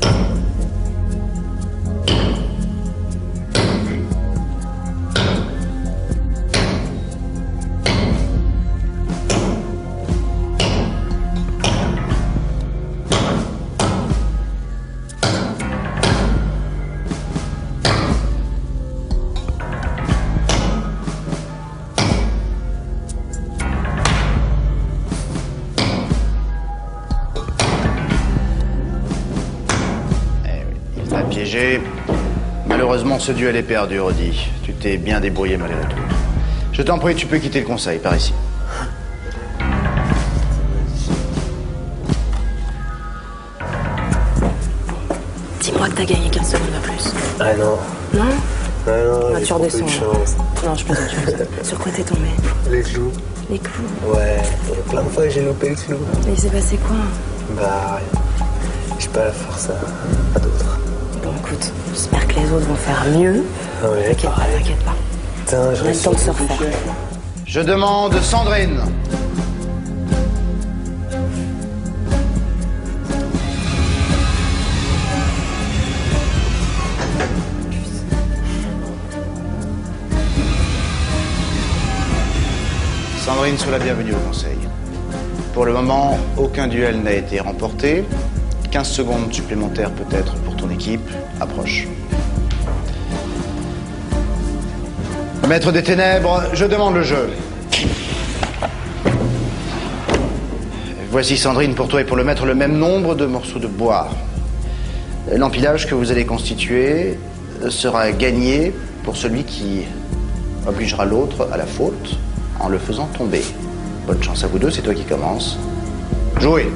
Piégé. Malheureusement, ce duel est perdu, Rodi. Tu t'es bien débrouillé malgré tout. Je t'en prie, tu peux quitter le conseil, par ici. Dis-moi que t'as gagné 15 secondes de plus. Ah non. Non? Ah non, Bah, tu redescends. Non, je pense autre chose. Sur quoi t'es tombé? Les clous. Les clous? Ouais, plein de fois j'ai loupé le clou. Et il s'est passé quoi? Bah, rien. J'ai pas la force à d'autres. Bon, écoute, j'espère que les autres vont faire mieux. Ouais, T'inquiète pas. Putain, On a le temps de se refaire. Je demande Sandrine. Sandrine, sois la bienvenue au conseil. Pour le moment, aucun duel n'a été remporté. 15 secondes supplémentaires peut-être pour ton équipe. Approche. Maître des ténèbres, je demande le jeu. Voici, Sandrine, pour toi et pour le maître, le même nombre de morceaux de bois. L'empilage que vous allez constituer sera gagné pour celui qui obligera l'autre à la faute en le faisant tomber. Bonne chance à vous deux, c'est toi qui commence. Jouez.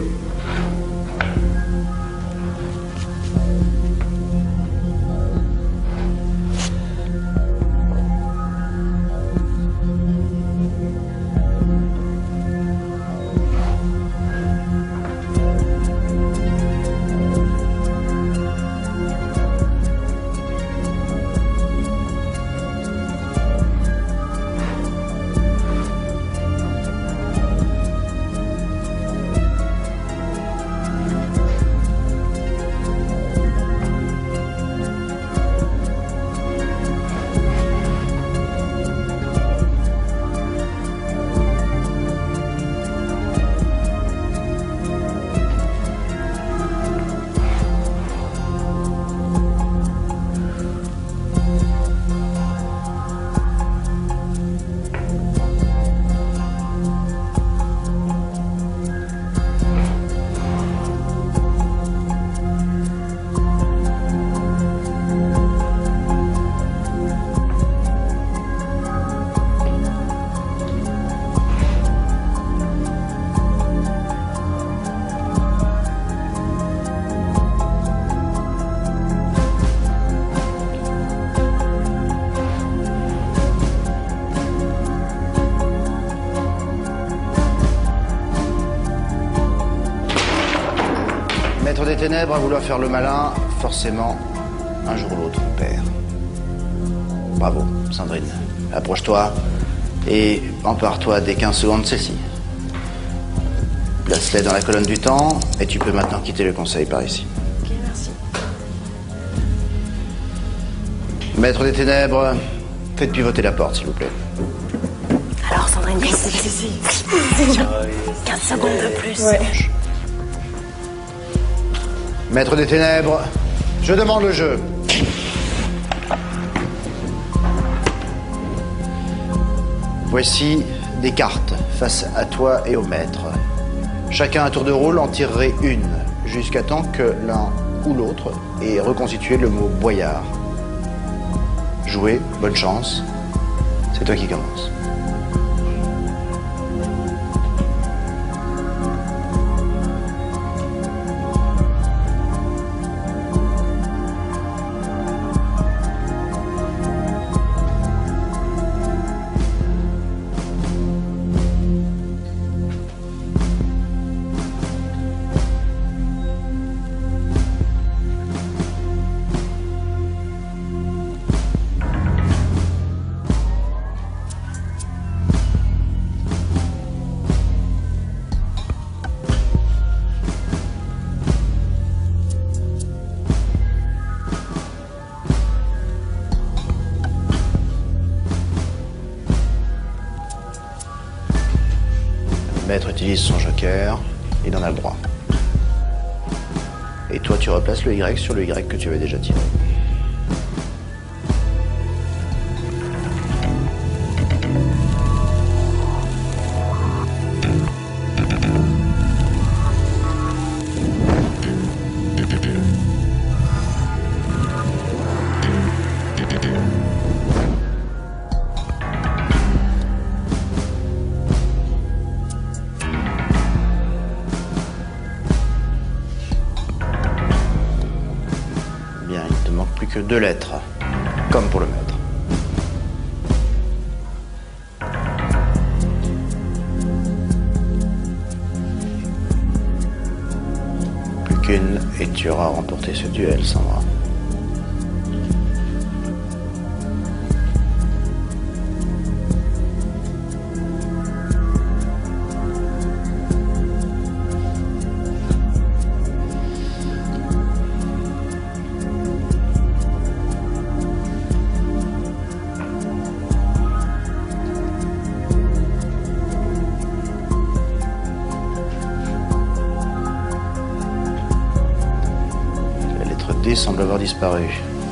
ténèbres, à vouloir faire le malin, forcément, un jour ou l'autre, on perd. Bravo, Sandrine. Approche-toi et empare-toi des 15 secondes de celle-ci. Place-les dans la colonne du temps et tu peux maintenant quitter le conseil par ici. Ok, merci. Maître des ténèbres, faites pivoter la porte, s'il vous plaît. Alors, Sandrine, si. 15 secondes de plus. Ouais. Maître des ténèbres, je demande le jeu. Voici des cartes face à toi et au maître. Chacun à tour de rôle en tirerait une, jusqu'à temps que l'un ou l'autre ait reconstitué le mot boyard. Jouez, bonne chance. C'est toi qui commence. Le maître utilise son joker, il en a le droit. Et toi, tu replaces le Y sur le Y que tu avais déjà tiré. Bien, il ne te manque plus que 2 lettres, comme pour le maître. Plus qu'une, et tu auras remporté ce duel, Sandra. D semble avoir disparu.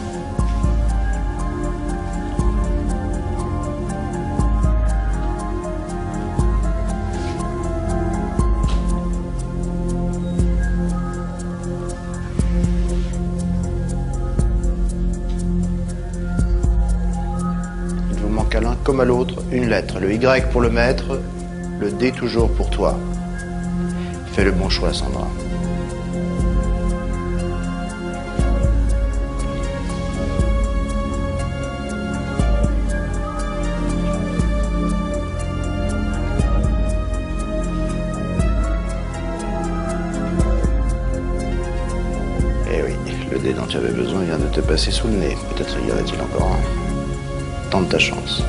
Il vous manque à l'un comme à l'autre une lettre. Le Y pour le maître, le D toujours pour toi. Fais le bon choix, Sandra. Eh oui, le dé dont tu avais besoin vient de te passer sous le nez. Peut-être y en a-t-il encore un. Tente ta chance.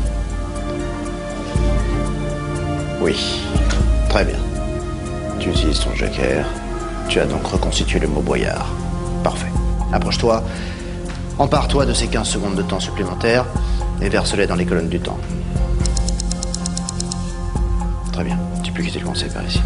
Oui, très bien. Tu utilises ton joker. Tu as donc reconstitué le mot boyard. Parfait. Approche-toi. Empare-toi de ces 15 secondes de temps supplémentaires et verse-les dans les colonnes du temps. Très bien. Tu peux quitter le conseil par ici.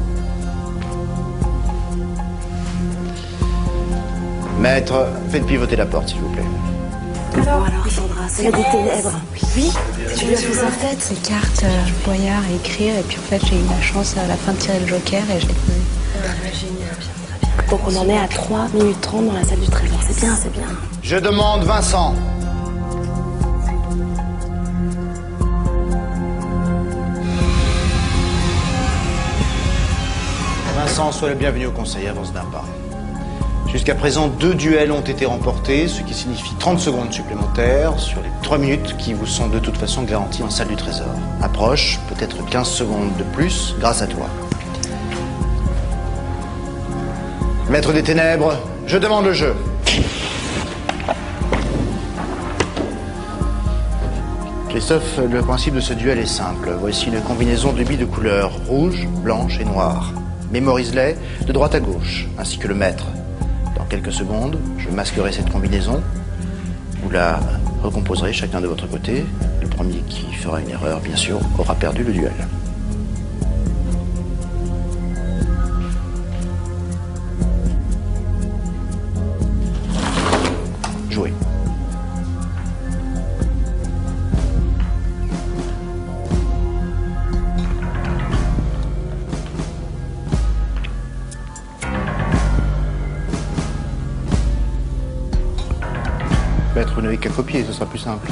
Maître, faites pivoter la porte, s'il vous plaît. Alors, Sandra, c'est la des ténèbres. Oui, tu lui as fait ça en tête. Ces cartes, boyard et écrire, et puis en fait j'ai eu la chance à la fin de tirer le joker et je l'ai posé. Génial, bien. Donc on en est à 3 minutes 30 dans la salle du trésor. C'est bien, c'est bien. Je demande Vincent. Vincent, sois le bienvenu au conseil, avance d'un pas. Jusqu'à présent, 2 duels ont été remportés, ce qui signifie 30 secondes supplémentaires sur les 3 minutes qui vous sont de toute façon garanties en salle du trésor. Approche, peut-être 15 secondes de plus grâce à toi. Maître des ténèbres, je demande le jeu. Christophe, le principe de ce duel est simple. Voici une combinaison de billes de couleurs rouge, blanche et noire. Mémorise-les de droite à gauche, ainsi que le maître. Dans quelques secondes, je masquerai cette combinaison. Vous la recomposerez chacun de votre côté. Le premier qui fera une erreur, bien sûr, aura perdu le duel. Jouez. Maître, vous n'avez qu'à copier, ce sera plus simple.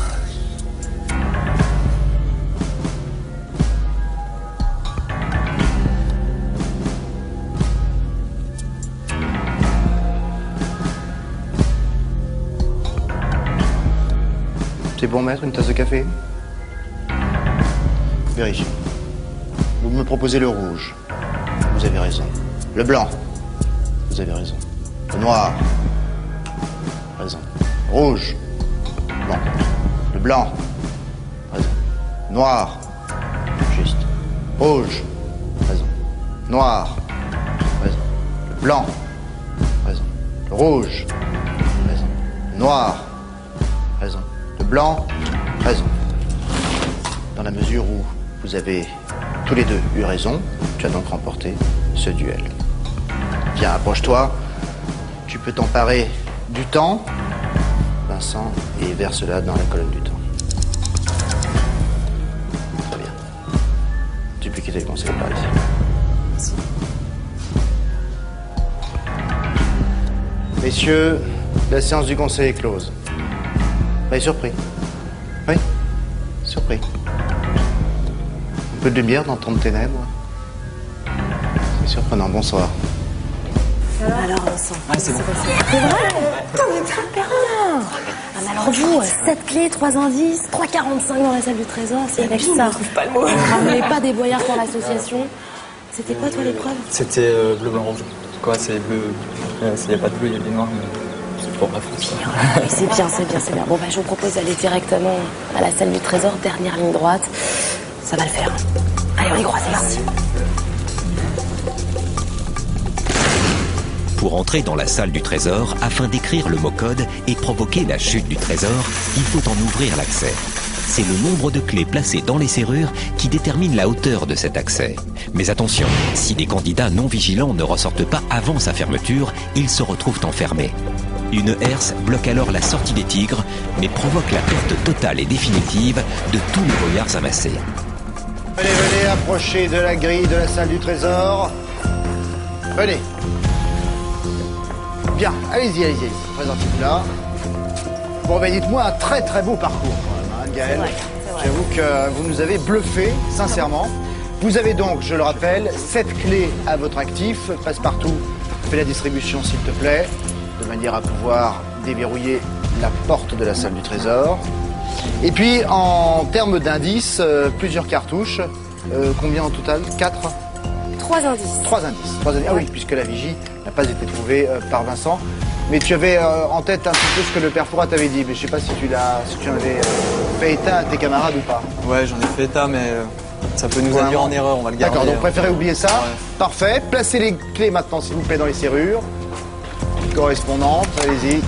C'est bon, maître, une tasse de café? Vérifiez. Vous me proposez le rouge. Vous avez raison. Le blanc. Vous avez raison. Le noir. Raison. Rouge. Bon. Le blanc. Raison. Noir. Juste. Rouge. Raison. Noir. Raison. Le blanc. Raison. Le rouge. Raison. Le noir. Raison. Le blanc. Raison. Dans la mesure où vous avez tous les deux eu raison, tu as donc remporté ce duel. Viens, approche-toi. Tu peux t'emparer du temps, Vincent, et verse-la dans la colonne du temps. Très bien. Tu peux quitter le conseil par ici. Merci. Messieurs, la séance du conseil est close. Oui, surpris. Oui, surpris. Un peu de lumière dans ton ténèbres. C'est surprenant. Bonsoir. Alors, Vincent. Ouais, c'est bon. C'est vrai? Putain, mais t'es hyper bien. Ah, mais alors vous, 7 clés, 3 indices, 3,45 dans la salle du trésor, c'est avec ça. trouve pas le mot. On ramenait pas des boyards pour l'association. C'était quoi, toi, l'épreuve? C'était bleu, blanc, rouge. Quoi, c'est bleu. Il n'y a pas de bleu, il y a des noirs, mais c'est pour ma France. Oui, c'est bien, c'est bien, c'est bien. Bon, bah, je vous propose d'aller directement à la salle du trésor, dernière ligne droite. Ça va le faire. Allez, on y croit, c'est parti. Pour entrer dans la salle du trésor, afin d'écrire le mot code et provoquer la chute du trésor, il faut en ouvrir l'accès. C'est le nombre de clés placées dans les serrures qui détermine la hauteur de cet accès. Mais attention, si des candidats non vigilants ne ressortent pas avant sa fermeture, ils se retrouvent enfermés. Une herse bloque alors la sortie des tigres, mais provoque la perte totale et définitive de tous les boyards amassés. Venez, venez, approchez de la grille de la salle du trésor. Venez. Bien, allez-y, allez-y, allez-y. Présentez-vous là. Bon, ben dites-moi, un très très beau parcours quand même, hein, Gaël. C'est vrai. J'avoue que vous nous avez bluffé, sincèrement. Vous avez donc, je le rappelle, 7 clés à votre actif. Passe-partout, fais la distribution s'il te plaît, de manière à pouvoir déverrouiller la porte de la salle du trésor. Et puis, en termes d'indices, plusieurs cartouches. Combien en total? 4? 3 indices. 3 indices. 3 indices. Ah oui, puisque la vigie n'a pas été trouvée par Vincent. Mais tu avais en tête un petit peu ce que le père Fouras t'avait dit. Mais je sais pas si tu en avais fait état à tes camarades ou pas. Ouais, j'en ai fait état, mais ça peut nous induire en erreur, on va le garder. D'accord, donc préférez oublier ça. Ouais. Parfait. Placez les clés maintenant, s'il vous plaît, dans les serrures correspondantes. Allez-y.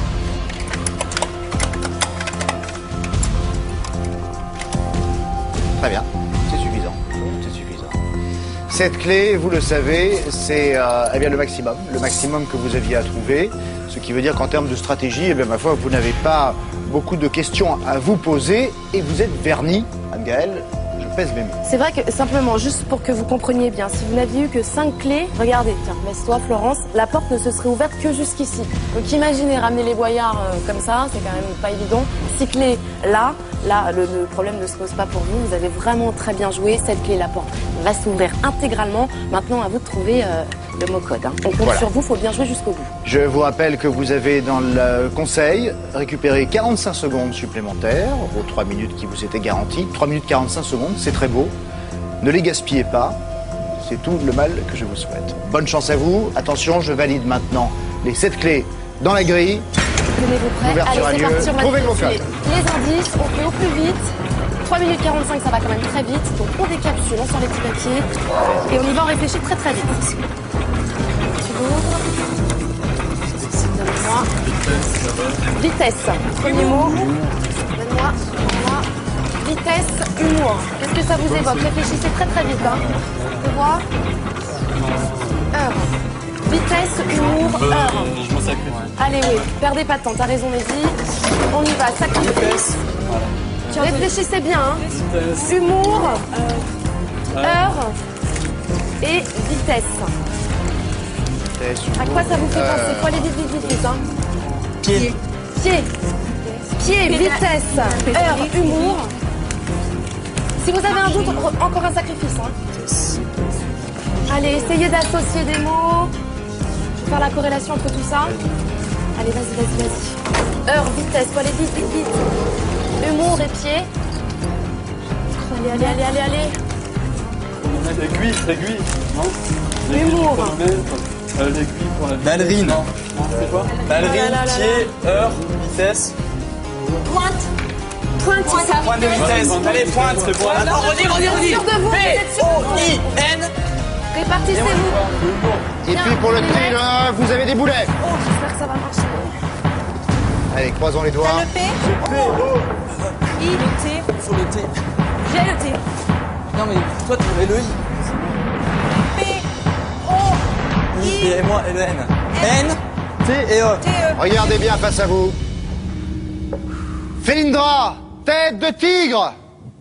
Très bien, c'est suffisant. C'est suffisant. Cette clé, vous le savez, c'est eh bien le maximum que vous aviez à trouver. Ce qui veut dire qu'en termes de stratégie, eh bien, ma foi, vous n'avez pas beaucoup de questions à vous poser et vous êtes verni, Anne-Gaëlle, je pèse mes mots. C'est vrai que, simplement, juste pour que vous compreniez bien, si vous n'aviez eu que 5 clés, regardez, tiens, laisse-toi Florence, la porte ne se serait ouverte que jusqu'ici. Donc imaginez ramener les boyards comme ça, c'est quand même pas évident. 6 clés là, le problème ne se pose pas pour vous, vous avez vraiment très bien joué. Cette clé, la porte va s'ouvrir intégralement. Maintenant, à vous de trouver le mot code. Hein. On compte sur vous, il faut bien jouer jusqu'au bout. Je vous rappelle que vous avez dans le conseil récupéré 45 secondes supplémentaires, vos 3 minutes qui vous étaient garanties. 3 minutes 45 secondes, c'est très beau. Ne les gaspillez pas. C'est tout le mal que je vous souhaite. Bonne chance à vous. Attention, je valide maintenant les 7 clés dans la grille. Tenez-vous prêts. L'ouverture a Allez, c'est lieu. parti. On va Trouvez vos décaler codes. les indices. On fait au plus vite. 3 minutes 45, ça va quand même très vite. Donc on décapsule, on sort les petits papiers. Et on y va, on réfléchit très très vite. Tu l'ouvres. Donne-moi. Vitesse. Premier mot. Donne-moi. Donne-moi. Vitesse, humour. Qu'est-ce que ça vous évoque? Réfléchissez très très vite. Hein. Tu vois? Heure. Vitesse, humour, heure. Je m'en sacre. Allez, oui. Perdez pas de temps. T'as raison, Mehdi. On y va. Sacrifice. Réfléchissez bien. Hein. Humour, heure et vitesse. À quoi ça vous fait penser? Faut aller vite, vite, vite, vite. Hein. Pied. Pied. Pied, vitesse, heure, humour. Si vous avez un doute, encore un sacrifice. Hein. Allez, essayez d'associer des mots. Je vais faire la corrélation entre tout ça. Allez, vas-y, vas-y, vas-y. Heure, vitesse, faut aller vite, vite, vite. Humour et pied. Allez, allez, allez, allez, allez. Aiguille, non? Humour. L'aiguille pour la Ballerine. Non, c'est quoi? Ballerine, Ah là là là pied, heure, vitesse. Pointe. Pointe, c'est ça. Pointe de vitesse. Allez, pointe. Attends, redis. Sûr de vous, vous êtes sûr de vous. P-O-I-N. Répartissez-vous. Et puis pour le T, là, vous avez des boulets. Oh, j'espère que ça va marcher. Allez, croisons les doigts. T'as le P I, le T. Faut le T. J'ai le T. Non, mais toi, tu avais le I. P, O, I et moi et le N. N, T et E. T, E. Regardez bien face à vous. Félindra, tête de tigre.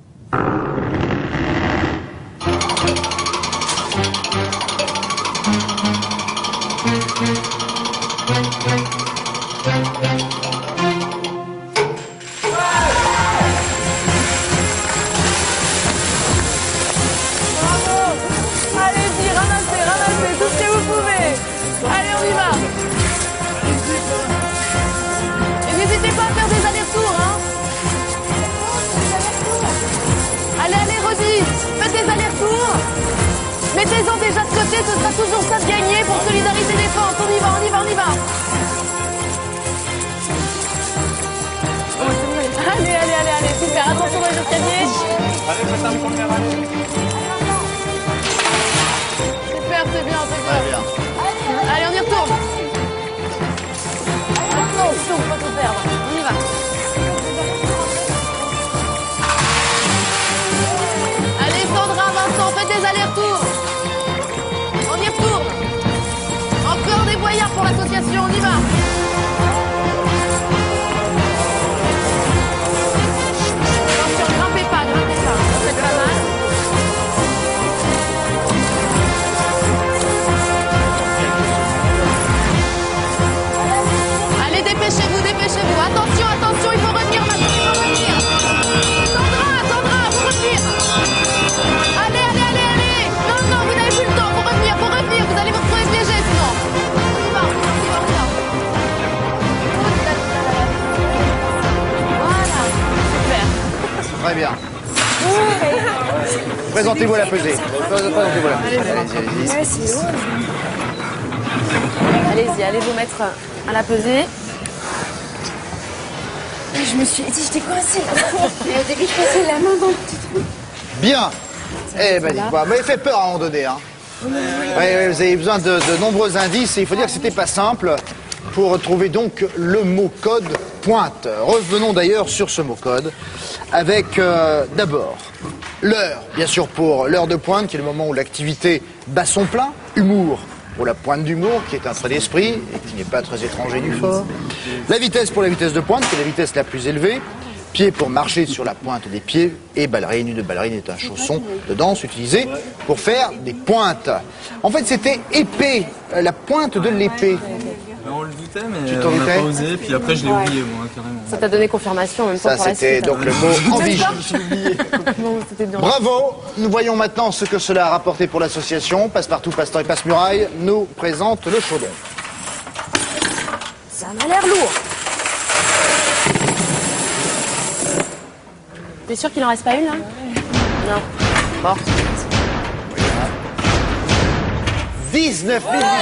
Allez-y, ramassez tout ce que vous pouvez. Allez, on y va. Et n'hésitez pas à faire des allers-retours, hein. Allez, allez, redites. Faites des allers-retours. Mettez-en déjà de côté, ce sera toujours ça de gagner pour Solidarité Défense. On y va, on y va, on y va. Allez, allez, allez, allez, super. Attention dans les escaliers. Allez, faites un premier aller. Super, c'est bien, c'est bien. Allez, on y retourne. Attention, faut pas tout perdre. On y va. Allez, Sandra, Vincent, faites des allers-retours. On y retourne. Encore des voyards pour l'association, on y va. Attention, grimpez pas, ça fait pas mal. Allez, dépêchez-vous, dépêchez-vous. Attention, attention, il faut revenir maintenant, il faut revenir. Sandra, faut revenir. Allez, allez, allez, allez. Non, non, vous n'avez plus le temps, faut revenir, vous allez vous retrouver piégés sinon. On y va, on y va, on y va. Voilà, super. Très bien. Présentez-vous à la pesée. Présentez-vous à la pesée. Allez-y, allez-y. Allez-y, allez vous mettre à la pesée. Je me suis dit, j'étais coincée. Et au début, je passais la main dans le petit trou. Bien. Eh ben, vous m'avez fait peur à un moment donné. Hein. Oui, vous avez besoin de nombreux indices et il faut dire que c'était pas simple pour retrouver donc le mot code pointe. Revenons d'ailleurs sur ce mot code avec d'abord l'heure, bien sûr pour l'heure de pointe qui est le moment où l'activité bat son plein, humour pour la pointe d'humour qui est un trait d'esprit et qui n'est pas très étranger du fort, la vitesse pour la vitesse de pointe qui est la vitesse la plus élevée, pied pour marcher sur la pointe des pieds et ballerine. Une ballerine est un chausson de danse utilisé pour faire des pointes. En fait, c'était épée, la pointe de l'épée. On le doutait, mais Tu t'en on n'a doutais pas osé. Puis après, je l'ai oublié, moi, carrément. Ça t'a donné confirmation en même temps Ça, pour la c'était suite. donc le mot envie. Bon, c'était bien. Bravo. Nous voyons maintenant ce que cela a rapporté pour l'association. Passepartout, Passe-Temps et Passe-Muraille nous présente le chaudron. Ça m'a l'air lourd. T'es sûr qu'il en reste pas une là? Non. Bon. 19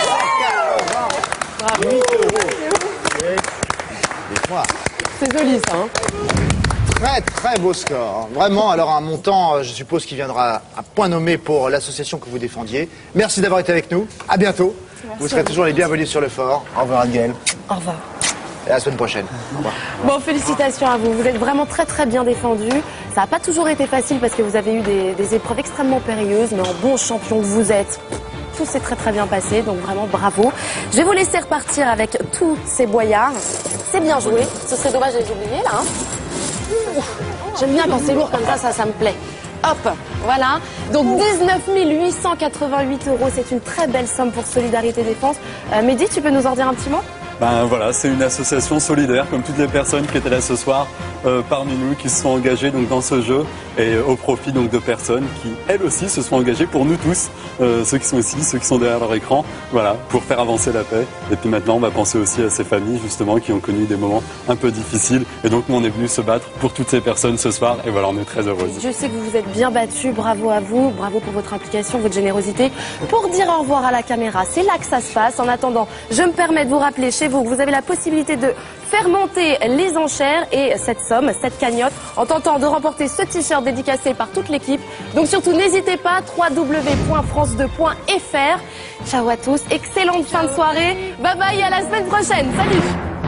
888 €. Dites-moi. C'est joli ça. Hein. Très très beau score. Vraiment, alors un montant, je suppose, qui viendra à point nommé pour l'association que vous défendiez. Merci d'avoir été avec nous. À bientôt. Merci. Vous serez toujours les bienvenus sur le fort. Au revoir Anne-Gaëlle. Au revoir. Et à la semaine prochaine. Au revoir. Bon, félicitations à vous. Vous êtes vraiment très très bien défendus. Ça n'a pas toujours été facile parce que vous avez eu des épreuves extrêmement périlleuses, mais en bon champion que vous êtes, tout s'est très très bien passé, donc vraiment bravo. Je vais vous laisser repartir avec tous ces boyards. C'est bien joué. Ce serait dommage de les oublier là. Hein. J'aime bien quand c'est lourd comme ça me plaît. Hop, voilà. Donc 19 888 €, c'est une très belle somme pour Solidarité Défense. Mehdi, tu peux nous en dire un petit mot ? Ben voilà, c'est une association solidaire, comme toutes les personnes qui étaient là ce soir parmi nous, qui se sont engagées donc dans ce jeu et au profit donc de personnes qui elles aussi se sont engagées pour nous tous, ceux qui sont ici, ceux qui sont derrière leur écran, voilà, pour faire avancer la paix. Et puis maintenant, on va penser aussi à ces familles justement qui ont connu des moments un peu difficiles. Et donc nous, on est venus se battre pour toutes ces personnes ce soir. Et voilà, on est très heureux. Je sais que vous vous êtes bien battus, bravo à vous, bravo pour votre implication, votre générosité. Pour dire au revoir à la caméra, c'est là que ça se passe. En attendant, je me permets de vous rappeler chez vous que vous avez la possibilité de faire monter les enchères et cette somme, cette cagnotte, en tentant de remporter ce t-shirt dédicacé par toute l'équipe. Donc surtout, n'hésitez pas, www.france2.fr. Ciao à tous, excellente fin de soirée. Bye bye, à la semaine prochaine. Salut.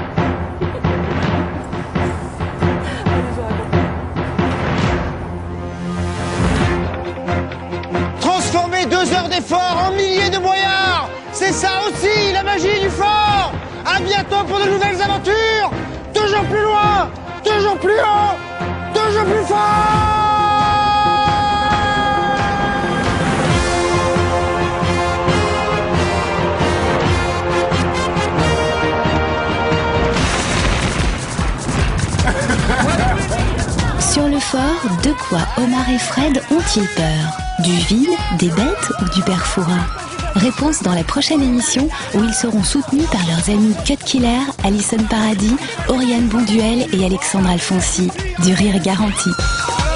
Transformer 2 heures d'effort en milliers de boyards, c'est ça aussi la magie du fort. À bientôt pour de nouvelles aventures. Toujours plus loin, toujours plus haut, toujours plus fort. Sur le fort, de quoi Omar et Fred ont-ils peur? Du vide, des bêtes ou du père Fouras? Réponse dans la prochaine émission où ils seront soutenus par leurs amis Cut Killer, Alison Paradis, Oriane Bonduel et Alexandre Alfonsi. Du rire garanti.